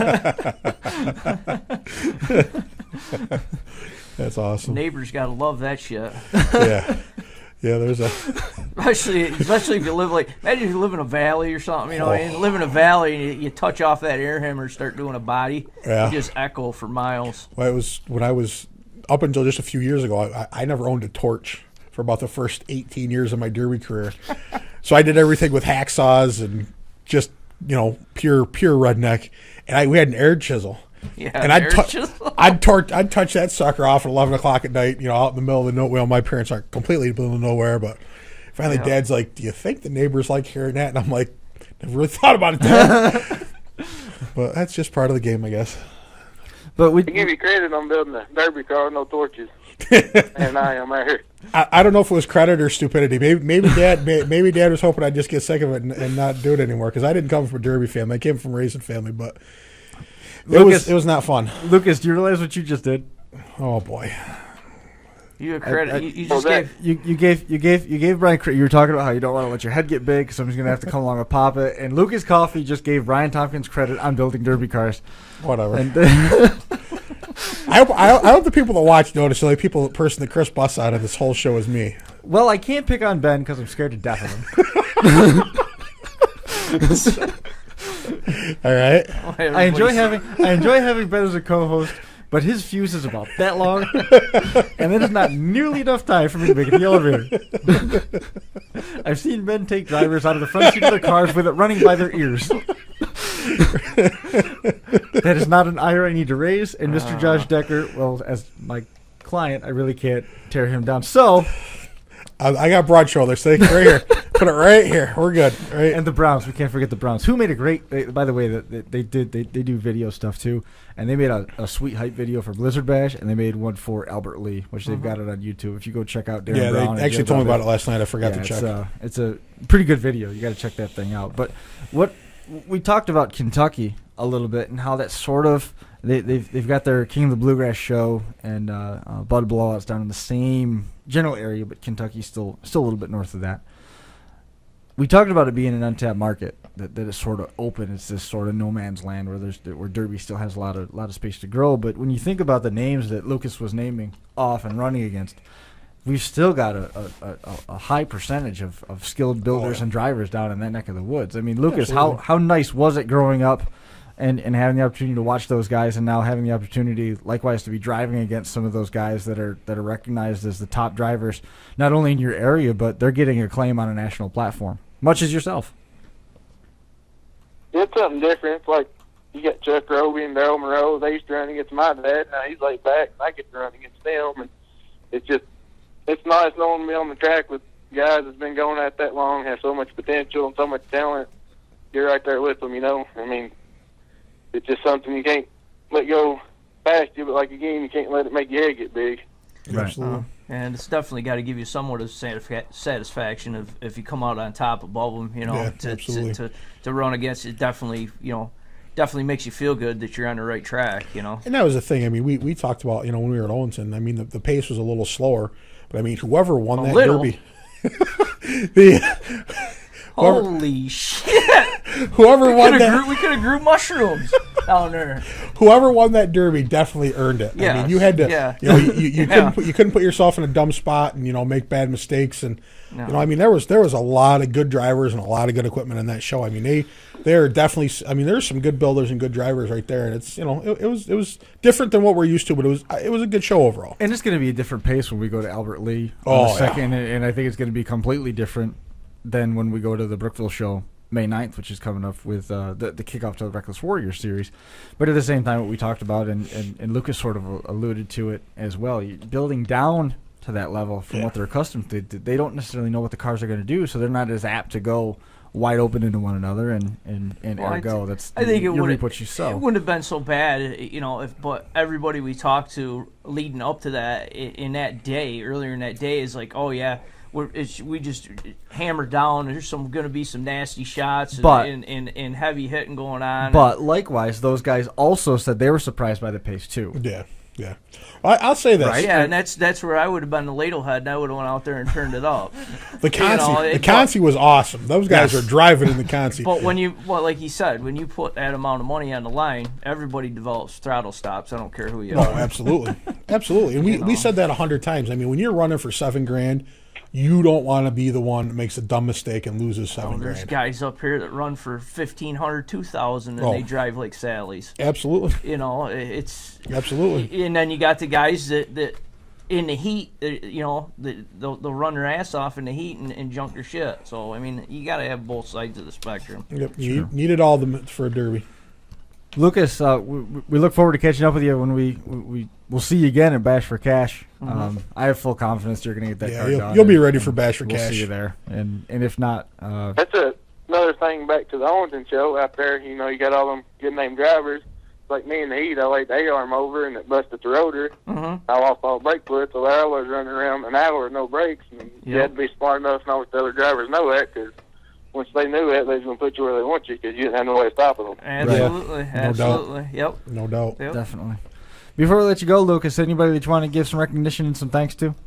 That's awesome. Neighbors gotta love that shit. Yeah. Yeah, there's a Especially, especially if you live like, imagine if you live in a valley or something, you know, Oh. you live in a valley and you, you touch off that air hammer and start doing a body, Yeah. you just echo for miles. well, it was when I was up until just a few years ago, I, I never owned a torch for about the first eighteen years of my Derby career. So I did everything with hacksaws and just, you know, pure pure redneck. And I we had an air chisel. Yeah, And I'd, air tou- chisel. I'd, tor- I'd touch that sucker off at eleven o'clock at night, you know, out in the middle of the nowhere. Well, my parents aren't completely in the middle of nowhere, but finally Yeah. Dad's like, do you think the neighbors like hearing that? And I'm like, never really thought about it, Dad. But that's just part of the game, I guess. But we I give you credit on building a derby car with no torches. And I am out here. I, I don't know if it was credit or stupidity. Maybe maybe Dad may, maybe Dad was hoping I'd just get sick of it and, and not do it anymore, because I didn't come from a Derby family. I came from a racing family, but it Lucas- was it was not fun. Lucas, do you realize what you just did? Oh boy. You a credit. I- I- you, you Well, just that- gave. You you gave you gave you gave Brian credit. You were talking about how you don't want to let your head get big, so I'm just gonna have to come along and pop it. And Lucas Coffey just gave Ryan Tompkins credit on building Derby cars. Whatever. And I hope I, I hope the people that watch notice the only people the person that Chris busts out of this whole show is me. well, I can't pick on Ben because I'm scared to death of him. All right. I enjoy having I enjoy having Ben as a co-host, but his fuse is about that long, and it is not nearly enough time for me to make it in the elevator. I've seen men take drivers out of the front seat of their cars with it running by their ears. That is not an ire I need to raise, and Mister Uh. Josh Decker, well, as my client, I really can't tear him down. So, I, I got broad shoulders. So right here. Put it right here. We're good. Right. and the Browns, we can't forget the Browns, who made a great. They, by the way, that they, they did they, they do video stuff too, and they made a, a sweet hype video for Blizzard Bash, and they made one for Albert Lee, which they've got it on YouTube. If you go check out Darren yeah, Brown, they and actually Joe told me Dobbin. about it last night. I forgot Yeah, to it's, check. uh, it's a pretty good video. You got to check that thing out. But what we talked about Kentucky a little bit and how that sort of they, they've they've got their King of the Bluegrass show and uh, uh, Bud Blowouts down in the same general area, but Kentucky's still still a little bit north of that. we talked about it being an untapped market, that, that it's sort of open. It's this sort of no man's land where there's where Derby still has a lot of lot of space to grow. But when you think about the names that Lucas was naming off and running against, we've still got a, a, a, a high percentage of, of skilled builders oh, yeah. and drivers down in that neck of the woods. I mean, Lucas, Absolutely. how how nice was it growing up and, and having the opportunity to watch those guys, and now having the opportunity, likewise, to be driving against some of those guys that are that are recognized as the top drivers, not only in your area, but they're getting a claim on a national platform, much as yourself. It's something different. It's like you got Chuck Roby and Daryl Moreau. They used to run against my dad. Now he's laid back, and I get to run against them. And it's just, it's nice knowing me on the track with guys that's been going at that long, have so much potential and so much talent. You're right there with them, you know. I mean, it's just something you can't let go past you, but like a game, you can't let it make your head get big. Right. Absolutely. Uh, and it's definitely got to give you somewhat of satisfa- satisfaction if, if you come out on top above them, you know, yeah, to, absolutely. to, to to run against it. Definitely, you know, definitely makes you feel good that you're on the right track, you know. And that was the thing. I mean, we, we talked about, you know, when we were at Owenton, I mean, the, the pace was a little slower, but I mean, whoever won a that little. Derby. the, Holy shit! Whoever we won that, grew, we could have grew mushrooms down there. Whoever won that Derby definitely earned it. Yes, I mean, you had to, yeah. you know, you, you, you Yeah. couldn't put, you couldn't put yourself in a dumb spot and you know make bad mistakes and No. you know, I mean, there was there was a lot of good drivers and a lot of good equipment in that show. I mean, they they're definitely. I mean, there's some good builders and good drivers right there, and it's you know it, it was it was different than what we're used to, but it was it was a good show overall. And it's going to be a different pace when we go to Albert Lee on Oh, the yeah. second, and, and I think it's going to be completely different than when we go to the Brookville show May ninth, which is coming up with uh, the, the kickoff to the Reckless Warrior series. But at the same time, what we talked about, and, and, and Lucas sort of alluded to it as well, you, building down to that level from Yeah. what they're accustomed to, they don't necessarily know what the cars are going to do, so they're not as apt to go wide open into one another, and, and, and Well, I ergo, th- that's I think it you would reap what you sow. It wouldn't have been so bad, you know. If but everybody we talked to leading up to that i- in that day, earlier in that day, is like, oh yeah, we're it's, we just hammered down. There's some going to be some nasty shots and, But- and, and, and heavy hitting going on. But likewise, those guys also said they were surprised by the pace too. Yeah, yeah. I, I'll say this. Right? Yeah, and that's that's where I would have been the ladle head, and I would have went out there and turned it up. The Consi, know, the it- Consi was awesome. Those guys Yes. are driving in the Consi. But when you, well, like you said, when you put that amount of money on the line, everybody develops throttle stops. I don't care who you No, are. absolutely, absolutely. And we, You we know. said that a hundred times. I mean, when you're running for seven grand, you don't want to be the one that makes a dumb mistake and loses seven Oh, there's grand. guys up here that run for fifteen hundred, two thousand, and Oh. they drive like Sally's. Absolutely, You know, it's absolutely. and then you got the guys that, that in the heat, uh, you know, that they'll, they'll run their ass off in the heat and, and junk their shit. So I mean, you got to have both sides of the spectrum. Yep, you need it all the, for a derby. Lucas, uh, we, we look forward to catching up with you when we we, we we'll see you again at Bash for Cash. Mhm. Um, I have full confidence you're going to get that Yeah, car you'll, done. you'll be and- ready for and Bash for we'll Cash. see you there, and and if not, uh, That's a, another thing back to the Owenton show out there. You know, you got all them good name drivers. Like me in the heat, I laid the A-arm over and it busted the rotor. Mm-hmm. I lost all brake fluid, so there I was running around an hour with no brakes. And you Yep. had to be smart enough not let the other drivers know that, because once they knew that, they was going to put you where they want you, because you didn't have no way of stopping them. Absolutely, doubt. absolutely. Yep. No doubt. Yep. definitely. Before we let you go, Lucas, anybody that you want to give some recognition and some thanks to?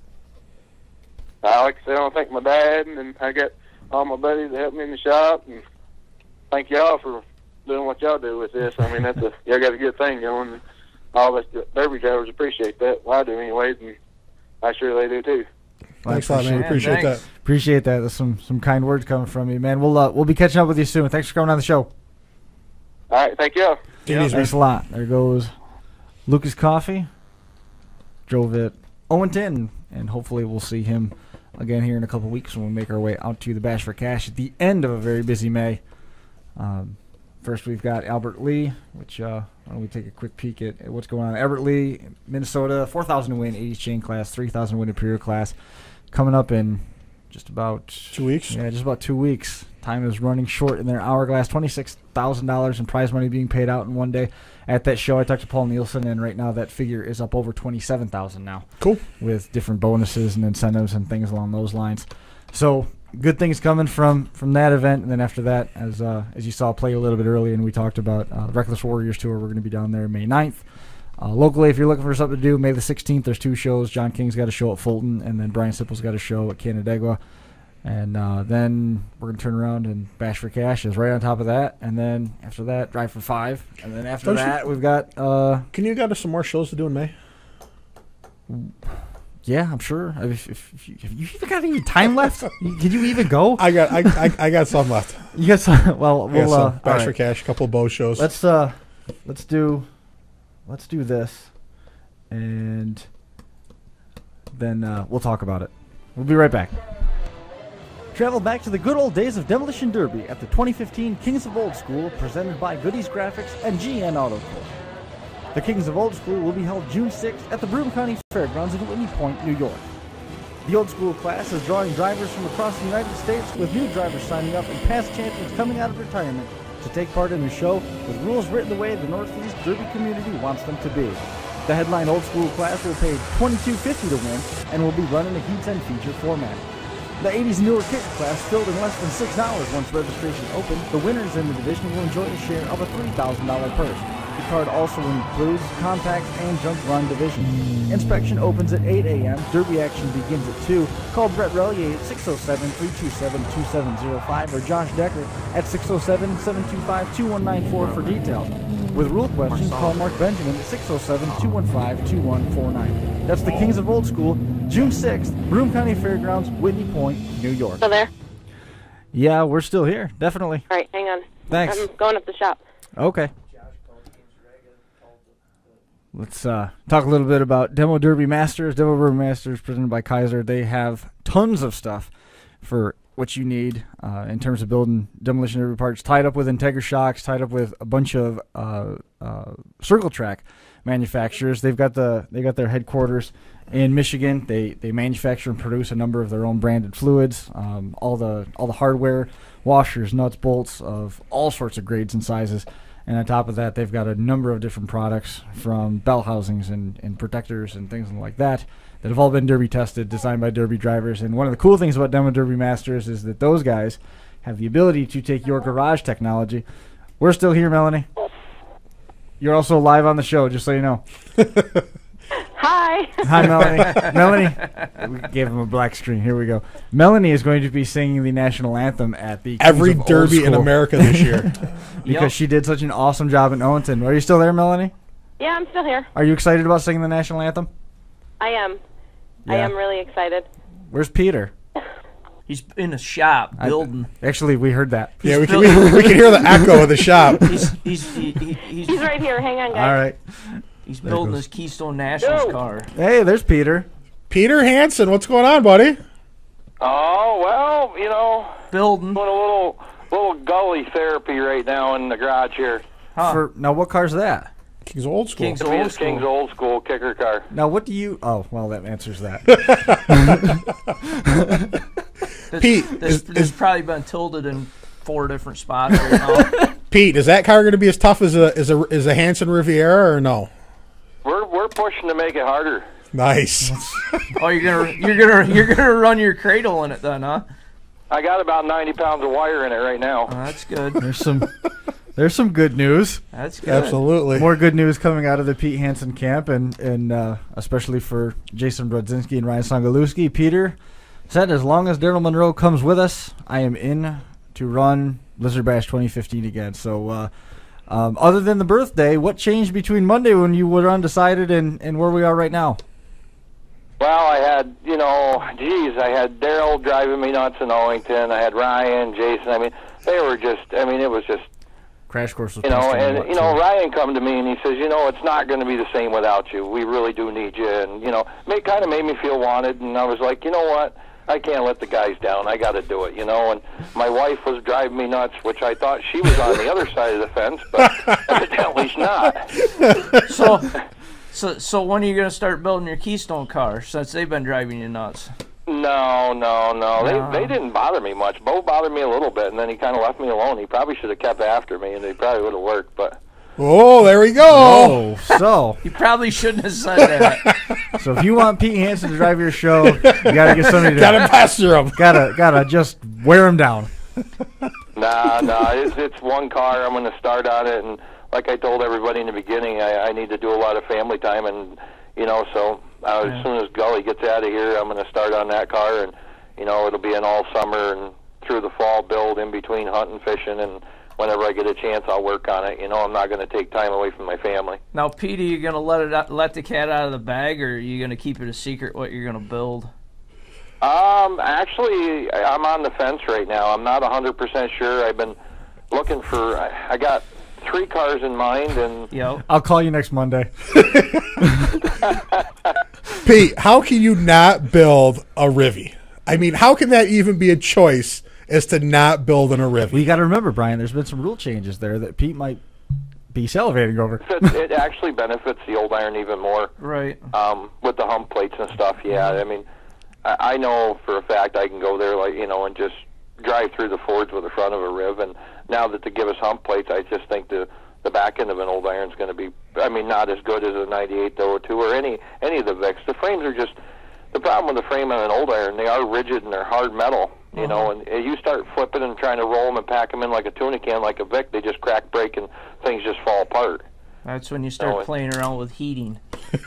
I like I said, I want to thank my dad, and then I got all my buddies that helped me in the shop, and thank y'all for doing what y'all do with this. I mean, that's a y'all got a good thing going. And all us derby drivers appreciate that. Well, I do anyways, and I sure they do too. Thanks a lot, man. We Yeah, appreciate thanks. that. Appreciate that. There's some some kind words coming from you, man. We'll uh, we'll be catching up with you soon. Thanks for coming on the show. All right, thank y'all. Take it easy, man. Thanks a lot. There goes Lucas Coffey. Drove at Owenton, and hopefully we'll see him again here in a couple weeks when we make our way out to the Bash for Cash at the end of a very busy May. Um, first, we've got Albert Lee, which uh, why don't we take a quick peek at, at what's going on? Albert Lee, Minnesota, four thousand to win, eighties chain class, three thousand win Imperial class, coming up in just about Two weeks. Yeah, just about two weeks. Time is running short in their hourglass. twenty-six thousand dollars in prize money being paid out in one day. At that show, I talked to Paul Nielsen, and right now that figure is up over twenty-seven thousand dollars now. Cool. With different bonuses and incentives and things along those lines. So good things coming from, from that event. And then after that, as uh, as you saw play a little bit earlier, and we talked about uh, the Reckless Warriors Tour, we're going to be down there May ninth. Uh, locally, if you're looking for something to do, May the sixteenth, there's two shows. John King's got a show at Fulton, and then Brian Sipple's got a show at Canandaigua. And uh, then we're going to turn around and Bash for Cash is right on top of that. And then after that, Drive for Five. And then after Don't that, you- we've got... Uh, Can you got us some more shows to do in May? yeah, I'm sure. If, if, if you, have you even got any time left? Did you even go? I got I, I, I got some left. You got some? Well, I got we'll... some. Uh, Bash all for right. Cash, a couple of Bo shows. Let's, uh, let's do... Let's do this. And then uh, we'll talk about it. We'll be right back. Travel back to the good old days of Demolition Derby at the twenty fifteen Kings of Old School, presented by Goodies Graphics and G N Auto Corp. The Kings of Old School will be held June sixth at the Broome County Fairgrounds in Whitney Point, New York. The Old School class is drawing drivers from across the United States, with new drivers signing up and past champions coming out of retirement to take part in the show with rules written the way the Northeast Derby community wants them to be. The headline Old School class will pay twenty-two fifty to win and will be run in a heats and feature format. The eighties newer kicker class filled in less than six hours once registration opened. The winners in the division will enjoy a share of a three thousand dollars purse. The card also includes compacts and junk run divisions. Inspection opens at eight a.m. Derby action begins at two. Call Brett Relier at six oh seven, three two seven, two seven oh five or Josh Decker at six oh seven, seven two five, two one nine four for details. With rule questions, call Mark Benjamin at six oh seven, two one five, two one four nine. That's the Kings of Old School, June sixth, Broome County Fairgrounds, Whitney Point, New York. Still there? Yeah, we're still here, definitely. All right, hang on. Thanks. I'm going up the shop. Okay. Let's uh, talk a little bit about Demo Derby Masters. Demo Derby Masters presented by Kaiser. They have tons of stuff for what you need uh, in terms of building demolition derby parts, tied up with Integra shocks, tied up with a bunch of uh, uh, circle track manufacturers. They've got the they got their headquarters in Michigan. They they manufacture and produce a number of their own branded fluids. Um, all the all the hardware, washers, nuts, bolts of all sorts of grades and sizes. And on top of that, they've got a number of different products, from bell housings and, and protectors and things like that, that have all been derby tested, designed by derby drivers. And one of the cool things about Demo Derby Masters is that those guys have the ability to take your garage technology. We're still here, Melanie. You're also live on the show, just so you know. Hi. Hi, Melanie. Melanie, we gave him a black screen. Here we go. Melanie is going to be singing the national anthem at the Kings Every of Old derby in School America this year. because Yep. she did such an awesome job in Owenton. Are you still there, Melanie? Yeah, I'm still here. Are you excited about singing the national anthem? I am. I Yeah. am really excited. Where's Peter? He's in a shop I- building. Actually, we heard that. Yeah, we can, we, we can hear the echo of the shop. He's he's he, he, he's, He's right here. Hang on, guys. All right. he's There building goes. his Keystone Nationals Yo. car. Hey, there's Peter. Peter Hansen, what's going on, buddy? Oh, well, you know, Building. doing a little little gully therapy right now in the garage here. Huh. For now, what car's that? King's Old School. King's It'll be Old his King's School. Old School kicker car. Now, what do you? Oh, well, that answers that. This, Pete, this, is- this is- probably been tilted in four different spots right now. Pete, is that car going to be as tough as a as a as a Hansen Riviera or no? We're we're pushing to make it harder. Nice. Oh, you're gonna you're gonna you're gonna run your cradle in it then, huh? I got about ninety pounds of wire in it right now. Oh, that's good. There's some. There's some good news. That's good. Absolutely. More good news coming out of the Pete Hansen camp, and and uh, especially for Jason Brodzinski and Ryan Songalewski. Peter said, as long as Daryl Monroe comes with us, I am in to run Blizzard Bash twenty fifteen again. So, uh, um, other than the birthday, what changed between Monday when you were undecided and, and where we are right now? Well, I had, you know, geez, I had Daryl driving me nuts in Owington. I had Ryan, Jason. I mean, they were just, I mean, it was just, Crash Course was you know, posting a and, lot, you know, too. Ryan come to me and he says, you know, it's not going to be the same without you. We really do need you. And, you know, it kind of made me feel wanted. And I was like, you know what? I can't let the guys down. I got to do it, you know. And my wife was driving me nuts, which I thought she was on the other side of the fence, but evidently she's not. So, so so when are you gonna start building your Keystone car? Since they've been driving you nuts. No, no, no. No. They they didn't bother me much. Bo bothered me a little bit, and then he kind of left me alone. He probably should have kept after me, and it probably would have worked. But Oh, there we go. Oh, so You probably shouldn't have said that. so if you want Pete Hansen to drive your show, you gotta get somebody to Gotta pester him. gotta gotta just wear him down. nah, nah. It's it's one car. I'm going to start on it, and like I told everybody in the beginning, I, I need to do a lot of family time, and you know, so uh, Yeah. as soon as Gully gets out of here, I'm going to start on that car, and You know, it'll be an all summer and through the fall build in between hunting, fishing, and whenever I get a chance, I'll work on it. You know, I'm not going to take time away from my family. Now, Pete, are you going to let it out, let the cat out of the bag, or are you going to keep it a secret what you're going to build? Um, actually, I'm on the fence right now. I'm not one hundred percent sure. I've been looking for. I, I got three cars in mind, and Yep. I'll call you next Monday. Pete, how can you not build a Rivy? I mean, how can that even be a choice as to not build an a Rivy? We got to remember, Brian, there's been some rule changes there that Pete might be salivating over. it, it actually benefits the old iron even more. Right. Um, with the hump plates and stuff, yeah. I mean, I, I know for a fact I can go there, like, you know, and just drive through the fords with the front of a Riv, and now that they give us hump plates, I just think the the back end of an old iron is going to be, I mean, not as good as a ninety-eight oh two or any any of the Vicks. The frames are just, the problem with the frame on an old iron, they are rigid and they're hard metal, you uh-huh. know, and you start flipping and trying to roll them and pack them in like a tuna can, like a Vic, they just crack, break, and things just fall apart. That's when you start you know, playing around with heating.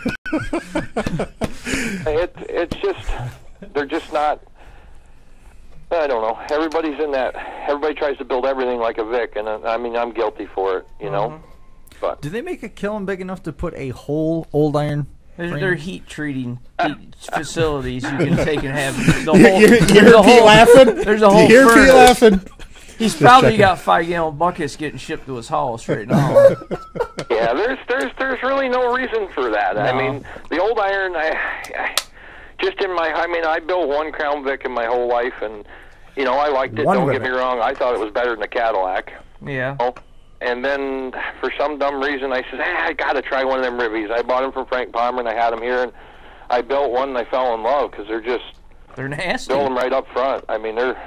it, it's just, they're just not, I don't know. Everybody's in that. Everybody tries to build everything like a Vic, and uh, I mean, I'm guilty for it, you know. Mm-hmm. But do they make a kiln big enough to put a whole old iron? There's, they're heat treating heat facilities you can take and have the You, whole. you, you hear the Pete whole, laughing? There's a whole. You hear furnace. Pete laughing? He's Just probably checking. got five gallon buckets getting shipped to his house right now. yeah, there's there's there's really no reason for that. No. I mean, the old iron, I, I just in my, I mean, I built one Crown Vic in my whole life, and you know, I liked it. One Don't with get me it. wrong. I thought it was better than the Cadillac. Yeah. You know? And then, for some dumb reason, I said, hey, I got to try one of them Rivies. I bought them from Frank Palmer, and I had them here, and I built one, and I fell in love, because they're just, They're nasty. build them right up front. I mean, they're,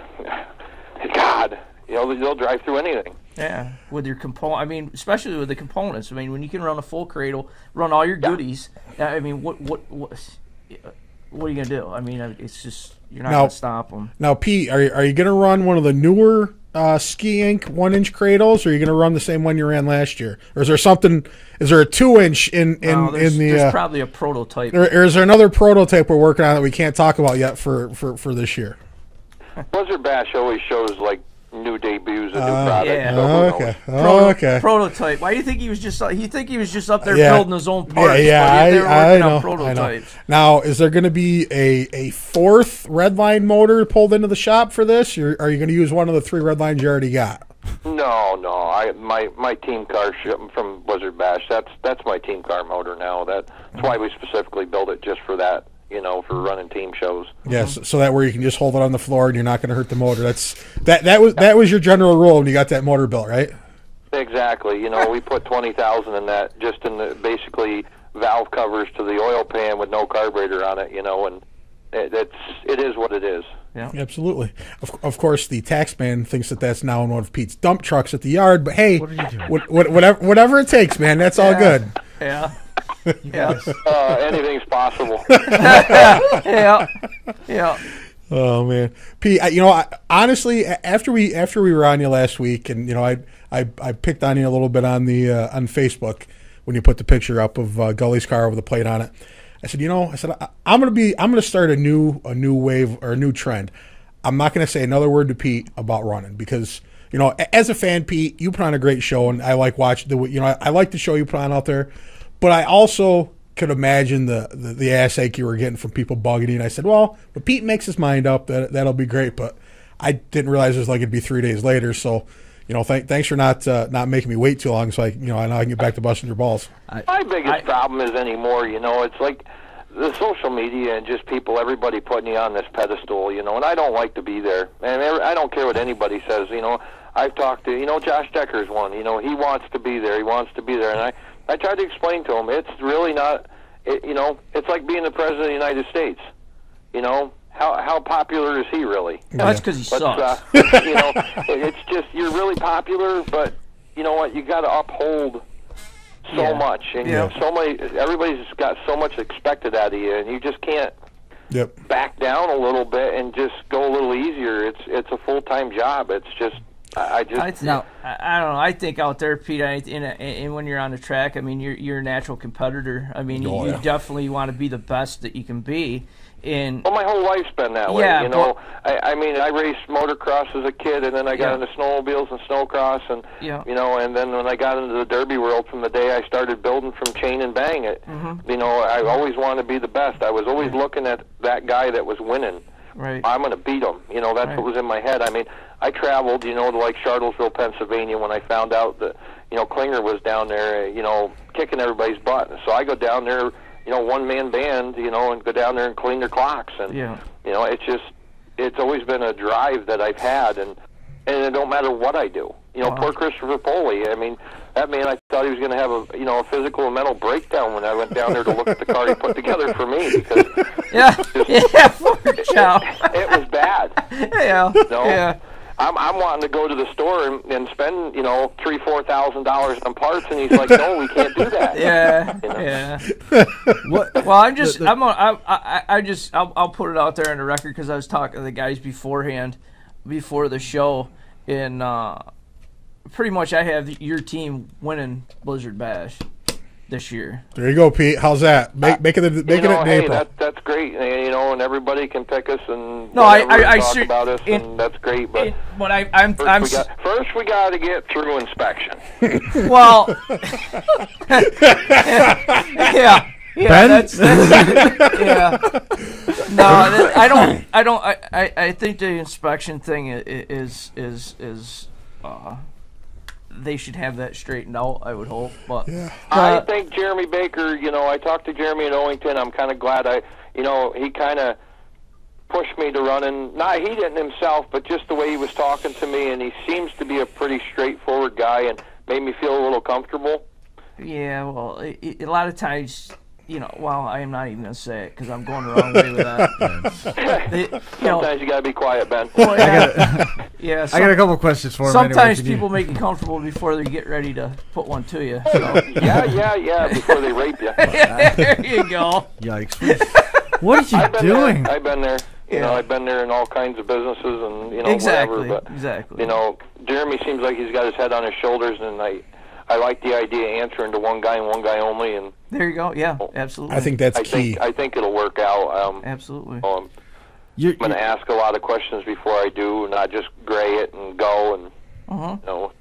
God, you know, they'll drive through anything. Yeah, with your component. I mean, especially with the components. I mean, when you can run a full cradle, run all your goodies. I mean, what what what what are you gonna do? I mean, it's just you're not Now- gonna stop them. Now, Pete, are you, are you going to run one of the newer uh, Ski Inc one-inch cradles, or are you going to run the same one you ran last year? Or is there something, is there a two-inch in, in, No, there's, in the... there's Uh, probably a prototype. or, or is there another prototype we're working on that we can't talk about yet for, for, for this year? Blizzard Bash always shows, like, new debuts of new Uh, products. yeah. so who Oh, knows? okay. Proto- Oh, okay. Prototype. Why do you think he was just? You think he was just up there Yeah. building his own parts? Yeah, yeah, but they were I, I working know, on I know. prototypes. Now, is there going to be a, a fourth Redline motor pulled into the shop for this, or are you going to use one of the three Redlines you already got? No, no. I my my team car sh- from Blizzard Bash. That's that's my team car motor now. That, that's why we specifically built it just for that. You know, for running team shows. Yes, so that way you can just hold it on the floor and you're not going to hurt the motor. That's that that was that was your general rule when you got that motor built, right? Exactly. You know, we put twenty thousand in that, just in the basically valve covers to the oil pan with no carburetor on it. You know, and it, it's it is what it is. Yeah. Absolutely. Of, of course, the tax man thinks that that's now in one of Pete's dump trucks at the yard. But hey, What are you doing? what, what, whatever whatever it takes, man. That's all Yeah. good. Yeah. Yeah. Uh, anything's possible. Yeah. Yeah. Oh man, Pete. I, you know, I, honestly, a- after we after we were on you last week, and you know, I I, I picked on you a little bit on the uh, on Facebook when you put the picture up of uh, Gully's car with the plate on it. I said, you know, I said I, I'm gonna be I'm gonna start a new a new wave or a new trend. I'm not gonna say another word to Pete about running because you know, a- as a fan, Pete, you put on a great show, and I like watching the you know I, I like the show you put on out there, but I also could imagine the, the, the ass ache you were getting from people bugging you. And I said, well, when Pete makes his mind up, that that'll be great. But I didn't realize it was like it'd be three days later. So, you know, th- thanks for not uh, not making me wait too long. So I, you know, I know I can get back to busting your balls. My biggest I- problem is anymore, you know, it's like the social media and just people, everybody putting you on this pedestal, you know, and I don't like to be there. And I don't care what anybody says, you know. I've talked to, you know, Josh Decker's one, you know, he wants to be there, he wants to be there. And I, I tried to explain to him, it's really not, it, you know, it's like being the President of the United States, you know. How how popular is he really? Well, that's because he But, sucks. uh, you know, it, it's just, you're really popular, but you know what, you got to uphold so Yeah. much, and Yeah. you know, so many. Everybody's got so much expected out of you, and you just can't Yep. back down a little bit and just go a little easier. It's it's a full time job. It's just I, I just I, th- I, I don't know. I think out there, Pete, I, in a, in, when you're on the track, I mean, you're you're a natural competitor. I mean, Oh, you yeah. definitely want to be the best that you can be. and Well, my whole life's been that way. Yeah, You know, but- I, I mean, I raced motocross as a kid, and then I got Yeah. into snowmobiles and snowcross, and Yeah. you know, and then when I got into the derby world, from the day I started building from chain and bang, it, Mhm. you know, I always wanted to be the best. I was always looking at that guy that was winning. right, I'm going to beat him. You know, that's Right. what was in my head. I mean, I traveled, you know, to like Charlottesville, Pennsylvania, when I found out that, you know, Klinger was down there, you know, kicking everybody's butt. So I go down there, you know, one-man band, you know, and go down there and clean their clocks. And, Yeah. you know, it's just, it's always been a drive that I've had, and, and it don't matter what I do. You know, Wow. poor Christopher Poley. I mean, that man, I thought he was going to have a, you know, a physical and mental breakdown when I went down there to look at the car he put together for me, because yeah, yeah, poor Chow. it was bad. yeah, No. yeah, I'm I'm wanting to go to the store and, and spend, you know, three four thousand dollars on parts, and he's like, no, we can't do that. yeah, You know? yeah. What? Well, I'm just, The- the- I'm, on, I, I, I just, I'll, I'll put it out there on the record because I was talking to the guys beforehand, before the show, and uh, pretty much I have your team winning Blizzard Bash this year. There you go, Pete. How's that? Make, making it You making know, it in hey, April. that that's great. And, you know, and everybody can pick us and No, I- whatever, I- I and talk ser- about us, it- and that's great. But It- but I, I'm, first, I'm, we s- got, first we got to get through inspection. well, yeah. Yeah, Ben? that's, that's yeah. No, that, I don't. I don't. I, I, I think the inspection thing i- i- is is is. Uh, they should have that straightened out. I would hope, but Yeah. I uh, think Jeremy Baker, you know, I talked to Jeremy in Owington. I'm kind of glad I, you know, he kind of pushed me to running. Not he didn't himself, but just the way he was talking to me, and he seems to be a pretty straightforward guy, and made me feel a little comfortable. yeah. Well, i i a lot of times, you know. Well, I am not even gonna say it because I'm going the wrong way with that. They- you know, Sometimes you got to be quiet, Ben. well, yeah, yeah. I some- got a couple questions for him. sometimes anyway, if you people need- make you comfortable before they get ready to put one to you. So. yeah, yeah, yeah. Before they rape you. There you go. Yikes! What are you I've been doing? there. I've been there. You know, Yeah. I've been there in all kinds of businesses, and you know, Exactly. whatever. But Exactly. you know, Jeremy seems like he's got his head on his shoulders, and I, I like the idea of answering to one guy and one guy only, and There you go. Yeah, absolutely. I think that's I key. think I think it'll work out. Um, absolutely. um, You- I'm going to ask a lot of questions before I do, not just gray it and go, and Uh-huh. you know.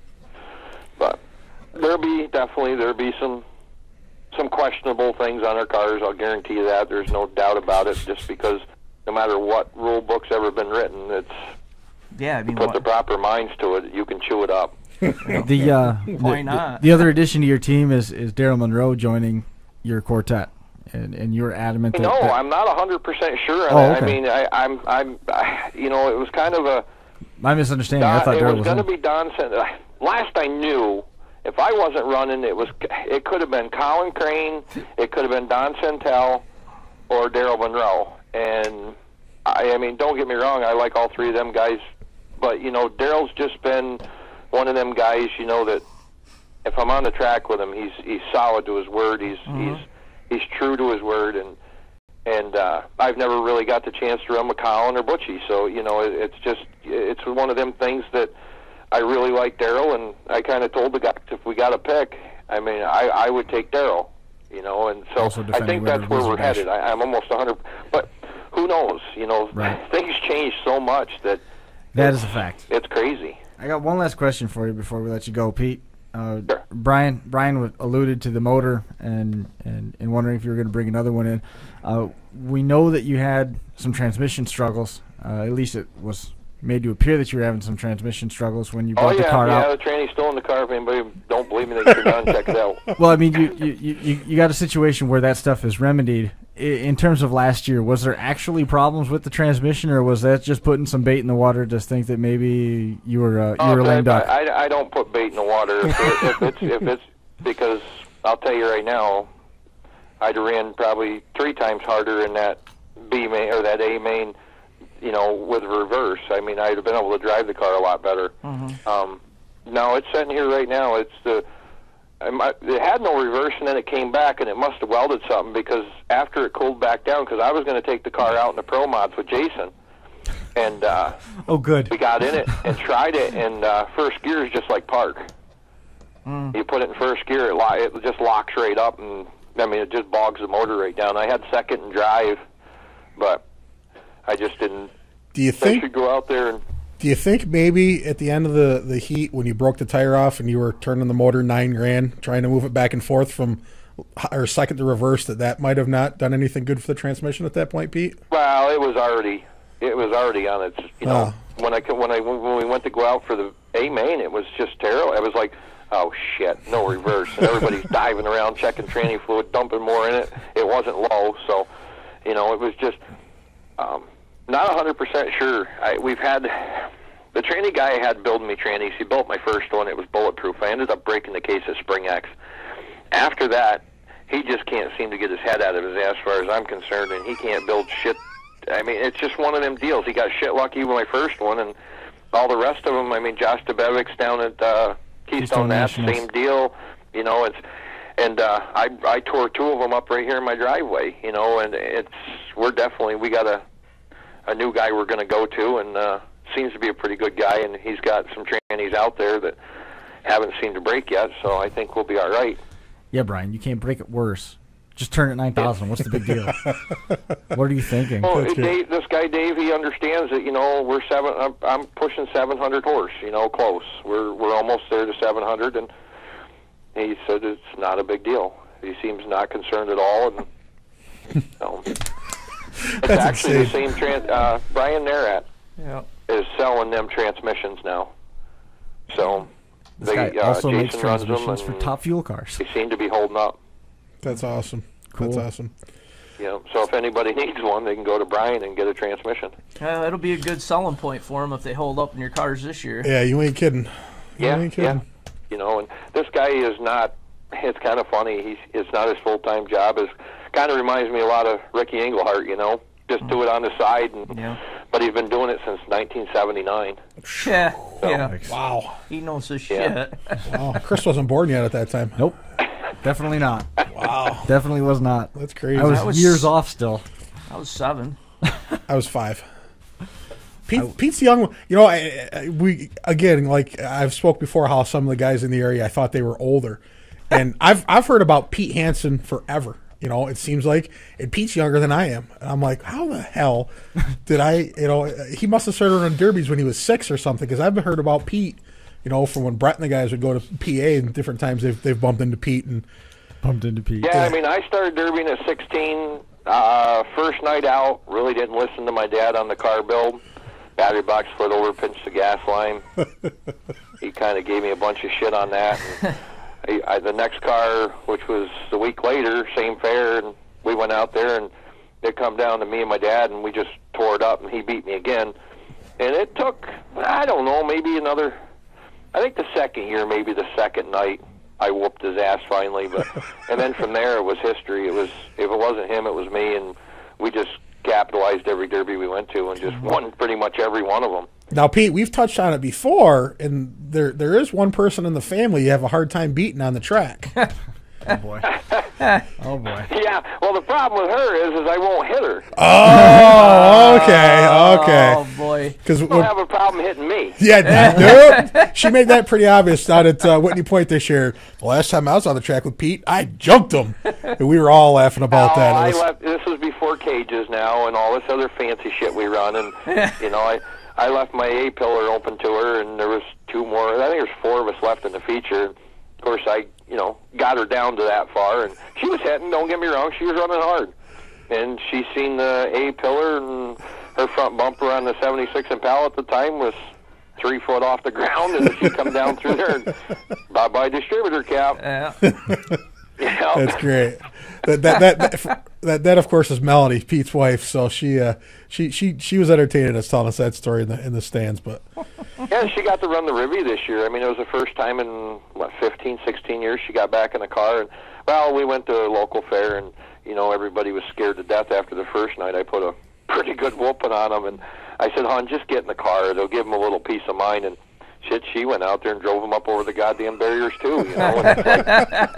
But there'll be definitely there'll be some some questionable things on our cars. I'll guarantee you that. There's no doubt about it. Just because no matter what rule book's ever been written, it's Yeah, I mean, put why, the proper minds to it. You can chew it up. the uh, Why the- not? The, the other addition to your team is is Daryl Monroe joining your quartet, and and you're adamant that. No, that- I'm not one hundred percent sure. Oh, I, okay. I mean, I, I'm, I'm, I, you know, it was kind of a. my misunderstanding. I Don, thought it Daryl was was going to in. be Don. Sen- Last I knew, if I wasn't running, it was. It could have been Colin Crane. It could have been Don Centel, or Daryl Monroe. And I, I mean, don't get me wrong. I like all three of them guys, but you know, Daryl's just been one of them guys. You know that if I'm on the track with him, he's he's solid to his word. He's Mhm. he's he's true to his word, and and uh, I've never really got the chance to run with Colin or Butchie. So you know, it, it's just it's one of them things that I really like Daryl, and I kind of told the guys if we got to pick, I mean, I I would take Daryl, you know, and so Also I defending think winner that's of where Blizzard we're Bash. headed. I, I'm almost one hundred, but who knows? You know, Right. things change so much that That is a fact. it's crazy. I got one last question for you before we let you go, Pete. Uh, Sure. Brian Brian w- alluded to the motor and, and, and wondering if you were going to bring another one in. Uh, we know that you had some transmission struggles. Uh, at least it was made to appear that you were having some transmission struggles when you Oh brought yeah, the car yeah. out. The tranny's still in the car. If anybody don't believe me, they can go down and check it out. Well, I mean, you, you, you, you you got a situation where that stuff is remedied. I- In terms of last year, was there actually problems with the transmission, or was that just putting some bait in the water to think that maybe you were uh, you were a Oh, lame I, duck? I, I don't put bait in the water if, it, if it's if it's because I'll tell you right now, I'd ran probably three times harder in that B main or that A main, you know, with reverse. I mean, I'd have been able to drive the car a lot better. Mhm. Um, no, it's sitting here right now. It's the I might, it had no reverse, and then it came back, and it must have welded something because after it cooled back down, because I was going to take the car out in the Pro Mods with Jason, and uh, Oh, good. we got in it and tried it, and uh, first gear is just like park. Mm. You put it in first gear, it, lo- it just locks right up, and I mean, it just bogs the motor right down. I had second and drive, but I just didn't. Do you I think? should go out there and. Do you think maybe at the end of the, the heat when you broke the tire off and you were turning the motor nine grand, trying to move it back and forth from or second to reverse, that that might have not done anything good for the transmission at that point, Pete? Well, it was already it was already on its. You know, Oh. when I when I when we went to go out for the A main, it was just terrible. It was like, oh shit, no reverse, and everybody's diving around checking tranny fluid, dumping more in it. It wasn't low, so you know it was just. Um, Not one hundred percent sure. I, we've had the tranny guy had building me trannies. He built my first one. It was bulletproof. I ended up breaking the case of Spring X. After that, he just can't seem to get his head out of his ass as far as I'm concerned, and he can't build shit. I mean, it's just one of them deals. He got shit lucky with my first one, and all the rest of them, I mean, Josh DeBevic's down at uh, Keystone, Keystone Nats, Nationals. same deal. You know, it's and uh, I I tore two of them up right here in my driveway. You know, and it's we're definitely we got a. a new guy we're going to go to, and uh, seems to be a pretty good guy, and he's got some trannies out there that haven't seemed to break yet, so I think we'll be all right. Yeah, Brian, you can't break it worse. Just turn it nine thousand. What's the big deal? What are you thinking? Well, Dave, this guy Dave, he understands that. You know, we're seven. I'm, I'm pushing seven hundred horse. You know, close. We're we're almost there to seven hundred, and he said it's not a big deal. He seems not concerned at all, and. Um, It's That's actually insane. the same. Trans, uh, Ryan Nerat Yeah. is selling them transmissions now. So This they, guy uh, also Jason makes runs them, transmissions and for top fuel cars. they seem to be holding up. That's awesome. Cool. That's awesome. You know, so if anybody needs one, they can go to Brian and get a transmission. Uh, that'll be a good selling point for them if they hold up in your cars this year. Yeah, you ain't kidding. You Yeah, ain't yeah. kidding. You know, and this guy is not. It's kind of funny. He's it's not his full time job. It kind of reminds me a lot of Ricky Englehart. You know, just do it on the side. And, Yeah. But he's been doing it since nineteen seventy-nine. Yeah. Yeah. Wow. He knows his Yeah. shit. Wow. Chris wasn't born yet at that time. Nope. Definitely not. Wow. Definitely was not. That's crazy. I was, That was- years off still. I was seven. I was five. Pete, Pete's the young one. You know, I, I, we again, like I've spoke before, how some of the guys in the area I thought they were older, and I've I've heard about Pete Hansen forever. You know, it seems like, and Pete's younger than I am, and I'm like, how the hell did I? You know, he must have started on derbies when he was six or something, because I've heard about Pete. You know, from when Brett and the guys would go to P A, and different times they've they've bumped into Pete and Bumped into Pete. Yeah, I mean, I started derbying at sixteen. Uh, first night out, really didn't listen to my dad on the car build. Battery box flipped over, pinched the gas line. He kind of gave me a bunch of shit on that. And I, I, the next car, which was a week later, same fair, and we went out there, and it come down to me and my dad, and we just tore it up, and he beat me again. And it took, I don't know, maybe another, I think the second year, maybe the second night, I whooped his ass finally. But and then from there, it was history. It was, if it wasn't him, it was me, and we just capitalized every derby we went to and just won pretty much every one of them. now Pete, we've touched on it before, and there there is one person in the family you have a hard time beating on the track. Oh, boy. Oh, boy. Yeah, well, the problem with her is, is I won't hit her. Oh, okay, okay. Oh, boy. Because She'll have a problem hitting me. yeah, nope. She made that pretty obvious down at uh, Whitney Point this year. The last time I was on the track with Pete, I jumped him, and we were all laughing about Oh, that. It I was- left, this was before cages now and all this other fancy shit we run. And, you know, I, I left my A-pillar open to her, and there was two more. I think there's four of us left in the feature. Of course, I, you know, got her down to that far, and she was hitting, don't get me wrong, she was running hard. And she seen the A-pillar, and her front bumper on the seventy-six Impala at the time was three foot off the ground, and she come down through there, and bye-bye distributor cap. Yeah. Yeah. That's great. That that, that that that that of course is Melanie, Pete's wife. So she uh, she she she was entertaining us telling us that story in the in the stands. But Yeah, she got to run the Rivy this year. I mean, it was the first time in, what, fifteen, sixteen years she got back in the car. And, well, we went to a local fair, and, you know, everybody was scared to death after the first night. I put a pretty good whooping on them, and I said, hon, just get in the car. They'll give them a little peace of mind. And, shit, she went out there and drove them up over the goddamn barriers, too, you know. And it's like,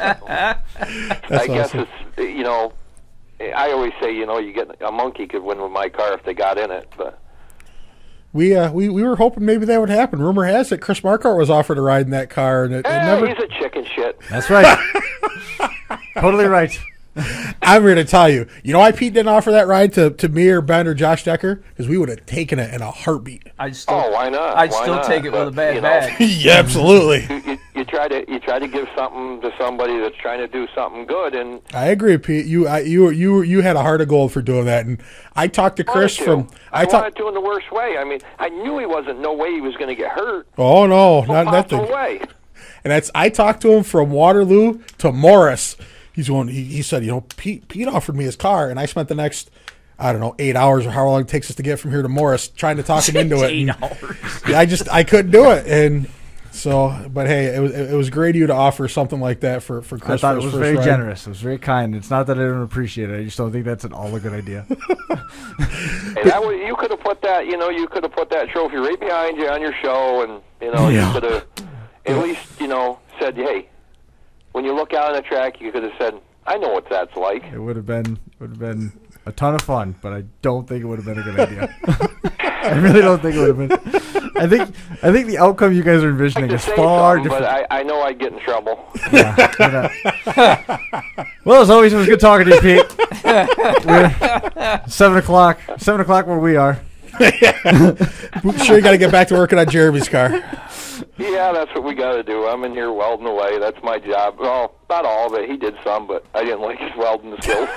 I guess awesome. it's, you know, I always say, you know, you get a monkey could win with my car if they got in it, but... we uh we, we were hoping maybe that would happen. Rumor has it Chris Marquardt was offered a ride in that car, and it, it Eh, never. he's a chicken shit. That's right. Totally right. I'm here to tell you. You know why Pete didn't offer that ride to, to me or Ben or Josh Decker? Because we would have taken it in a heartbeat. I'd still, Oh, why not? I'd Why still not? take it But, with a bad you know, bag. Yeah, absolutely. You, you, you try to you try to give something to somebody that's trying to do something good, and I agree, Pete. You I, you you you had a heart of gold for doing that, and I talked to Chris wanted to. from. I, I talked. wanted to in the worst way. I mean, I knew he wasn't. No way he was going to get hurt. Oh no, No not that possible thing. way. And that's I talked to him from Waterloo to Morris. He's going. He, he said, you know, Pete Pete offered me his car, and I spent the next, I don't know, eight hours or how long it takes us to get from here to Morris, trying to talk him into it. Eight And hours. I just I couldn't do it, and so. But hey, it was it was great of you to offer something like that for for I Chris. thought for it his was first very ride. generous. It was very kind. It's not that I don't appreciate it. I just don't think that's at all a good idea. Hey, that was, you could have put that. You know, you could have put that trophy right behind you on your show, and you know, Yeah. you could have at least you know said, hey, when you look out on the track, you could have said, I know what that's like. It would have been would have been a ton of fun, but I don't think it would have been a good idea. I really don't think it would have been. I think I think the outcome you guys are I envisioning like is to say far something, different. but I, I know I'd get in trouble. Yeah, you know. Well, as always, it was good talking to you, Pete. We're seven o'clock. Seven o'clock where we are. I'm sure you got to get back to working on Jeremy's car. Yeah, that's what we got to do. I'm in here welding away. That's my job. Well, not all of it. He did some, but I didn't like his welding skills.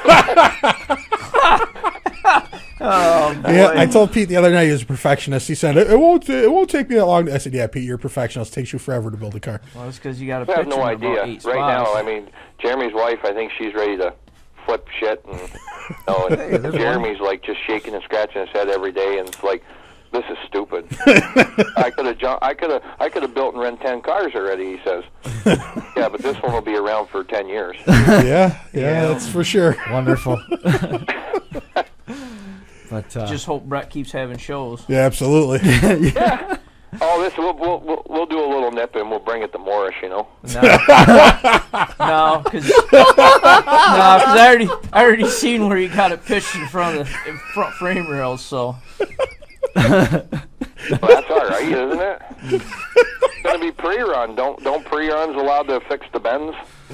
Oh, boy. Yeah, I told Pete the other night he was a perfectionist. He said it, it won't it won't take me that long. I said, yeah, Pete, you're a perfectionist. It takes you forever to build a car. Well, it's because you got to I pitch have no in about idea. eight Right now, spots. I mean, Jeremy's wife, I think she's ready to flip shit. And, you know, and Hey, there's Jeremy's like just shaking and scratching his head every day, and it's like, this is stupid. I could have jump, I could have I could have built and rent ten cars already. He says, yeah, but this one will be around for ten years. Yeah, yeah, Yeah. that's for sure. Wonderful. But uh, Just hope Brett keeps having shows. Yeah, absolutely. Yeah. Oh, this we'll, we'll we'll we'll do a little nip and we'll bring it to Morris. You know. No, no, because no, I already I already seen where he got it pitched in front of the in front frame rails. So Well, that's all right, isn't it? It's gonna be pre-run. Don't don't pre-runs allowed to fix the bends?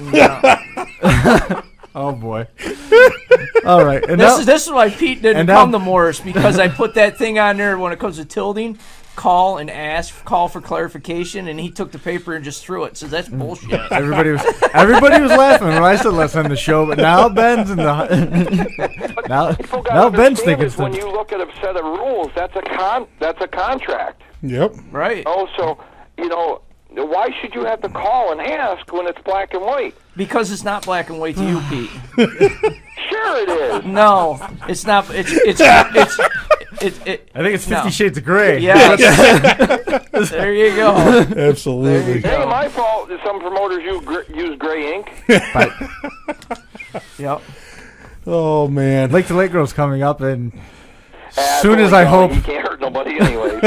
oh boy. All right, and this now, is this is why Pete didn't and now- come to Morris, because I put that thing on there when it comes to tilting. Call and ask, call for clarification, and he took the paper and just threw it. So that's bullshit. everybody was everybody was laughing when I said let's end the show, but now Ben's in the now People gotta now Ben's understand thinking is when stuff. you look at a set of rules, that's a con that's a contract. Yep. Right? Oh, so you know why should you have to call and ask when it's black and white? Because it's not black and white to you, Pete. Sure, it is. No, it's not. It's it's it's it. it I think it's Fifty no. Shades of Grey. Yeah. There you go. Absolutely. There It ain't my fault that some promoters use, gr- use gray ink. Yep. Oh man. Lake to Lake Girl's coming up, and Ah, soon it's as only I Johnny. hope. He can't hurt nobody anyway.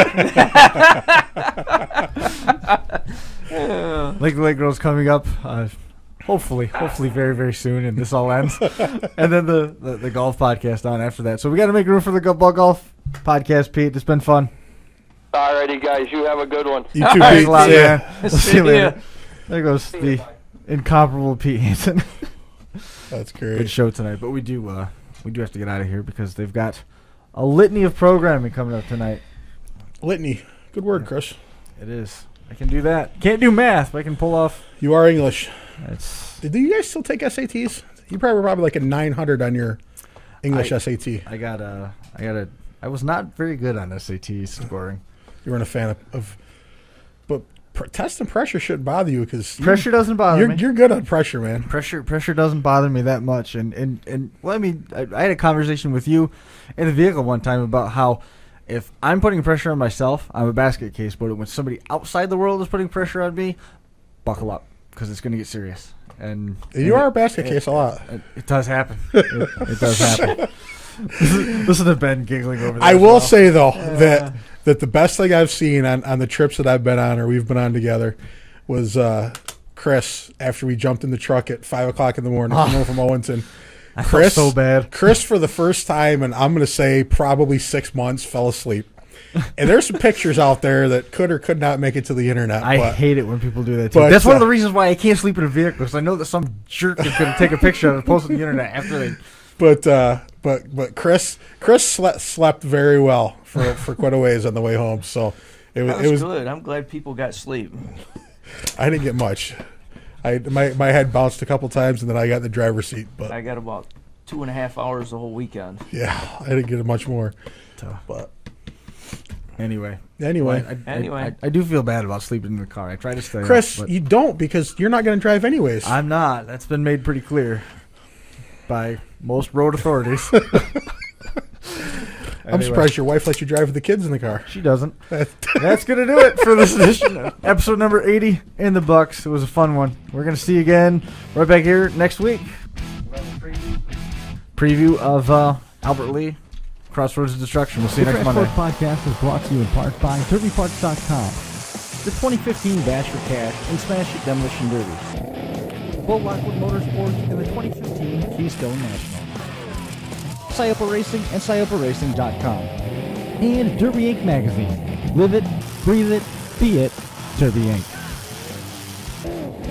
Lake to Lake Girl's coming up. Uh, hopefully, hopefully very very soon, and this all ends, and then the, the the golf podcast on after that. So we got to make room for the go- ball golf podcast, Pete. It's been fun. Alrighty, guys, you have a good one. You too, All Pete. right, Thanks a lot, See ya. man. We'll see you See ya. later. There goes the incomparable Pete Hansen. That's Good great. show tonight, but we do uh, we do have to get out of here because they've got a litany of programming coming up tonight. Litany. Good word, Chris. It is. I can do that. Can't do math, but I can pull off. You are English. It's. Do you guys still take S A Ts? You probably were probably like a nine hundred on your English I- S A T. I got a. I got a. I was not very good on S A T scoring. You weren't a fan of, of but pr- test and pressure shouldn't bother you because Pressure doesn't bother You're me. you're good on pressure, man. Pressure pressure doesn't bother me that much, and and, and well, I mean, I, I had a conversation with you in the vehicle one time about how if I'm putting pressure on myself, I'm a basket case, but when somebody outside the world is putting pressure on me, buckle up because it's going to get serious. And You and are a it- basket it- case a lot. It, it does happen. It, it does happen. Listen to Ben giggling over there. I as will well. say though that that the best thing I've seen on, on the trips that I've been on or we've been on together was uh, Chris after we jumped in the truck at five o'clock in the morning coming home from Owenton. I felt Chris so bad. Chris for the first time and I'm going to say probably six months fell asleep. And there's some pictures out there that could or could not make it to the internet. I but, hate it when people do that too. but, That's one of uh, the reasons why I can't sleep in a vehicle, because I know that some jerk is going to take a picture of it and post it on the internet after they. But uh, but but Chris Chris slept, slept very well for, for quite a ways on the way home. So it was That was, it was good. I'm glad people got sleep. I didn't get much. I my my head bounced a couple times and then I got in the driver's seat. But I got about two and a half hours the whole weekend. yeah, I didn't get much more. But Anyway. anyway, I, I, Anyway. I, I do feel bad about sleeping in the car. I try to stay Chris, up, but you don't because you're not going to drive anyways. I'm not. That's been made pretty clear by most road authorities. I'm Anyway. surprised your wife lets you drive with the kids in the car. She doesn't. That's going to do it for this edition of episode number eighty in the Bucks. It was a fun one. We're going to see you again right back here next week. Preview of uh, Albert Lee, Crossroads of Destruction. We'll see you The next Crash Monday. Course Podcast is brought to you in part by Derby Parts dot com. The twenty fifteen Bash for Cash and Smash It Demolition Derby. Bull Lockwood Motorsports and the twenty fifteen Keystone National. Syopa Racing and Syopa Racing dot com. And Derby Inc Magazine. Live it, breathe it, be it, Derby Inc.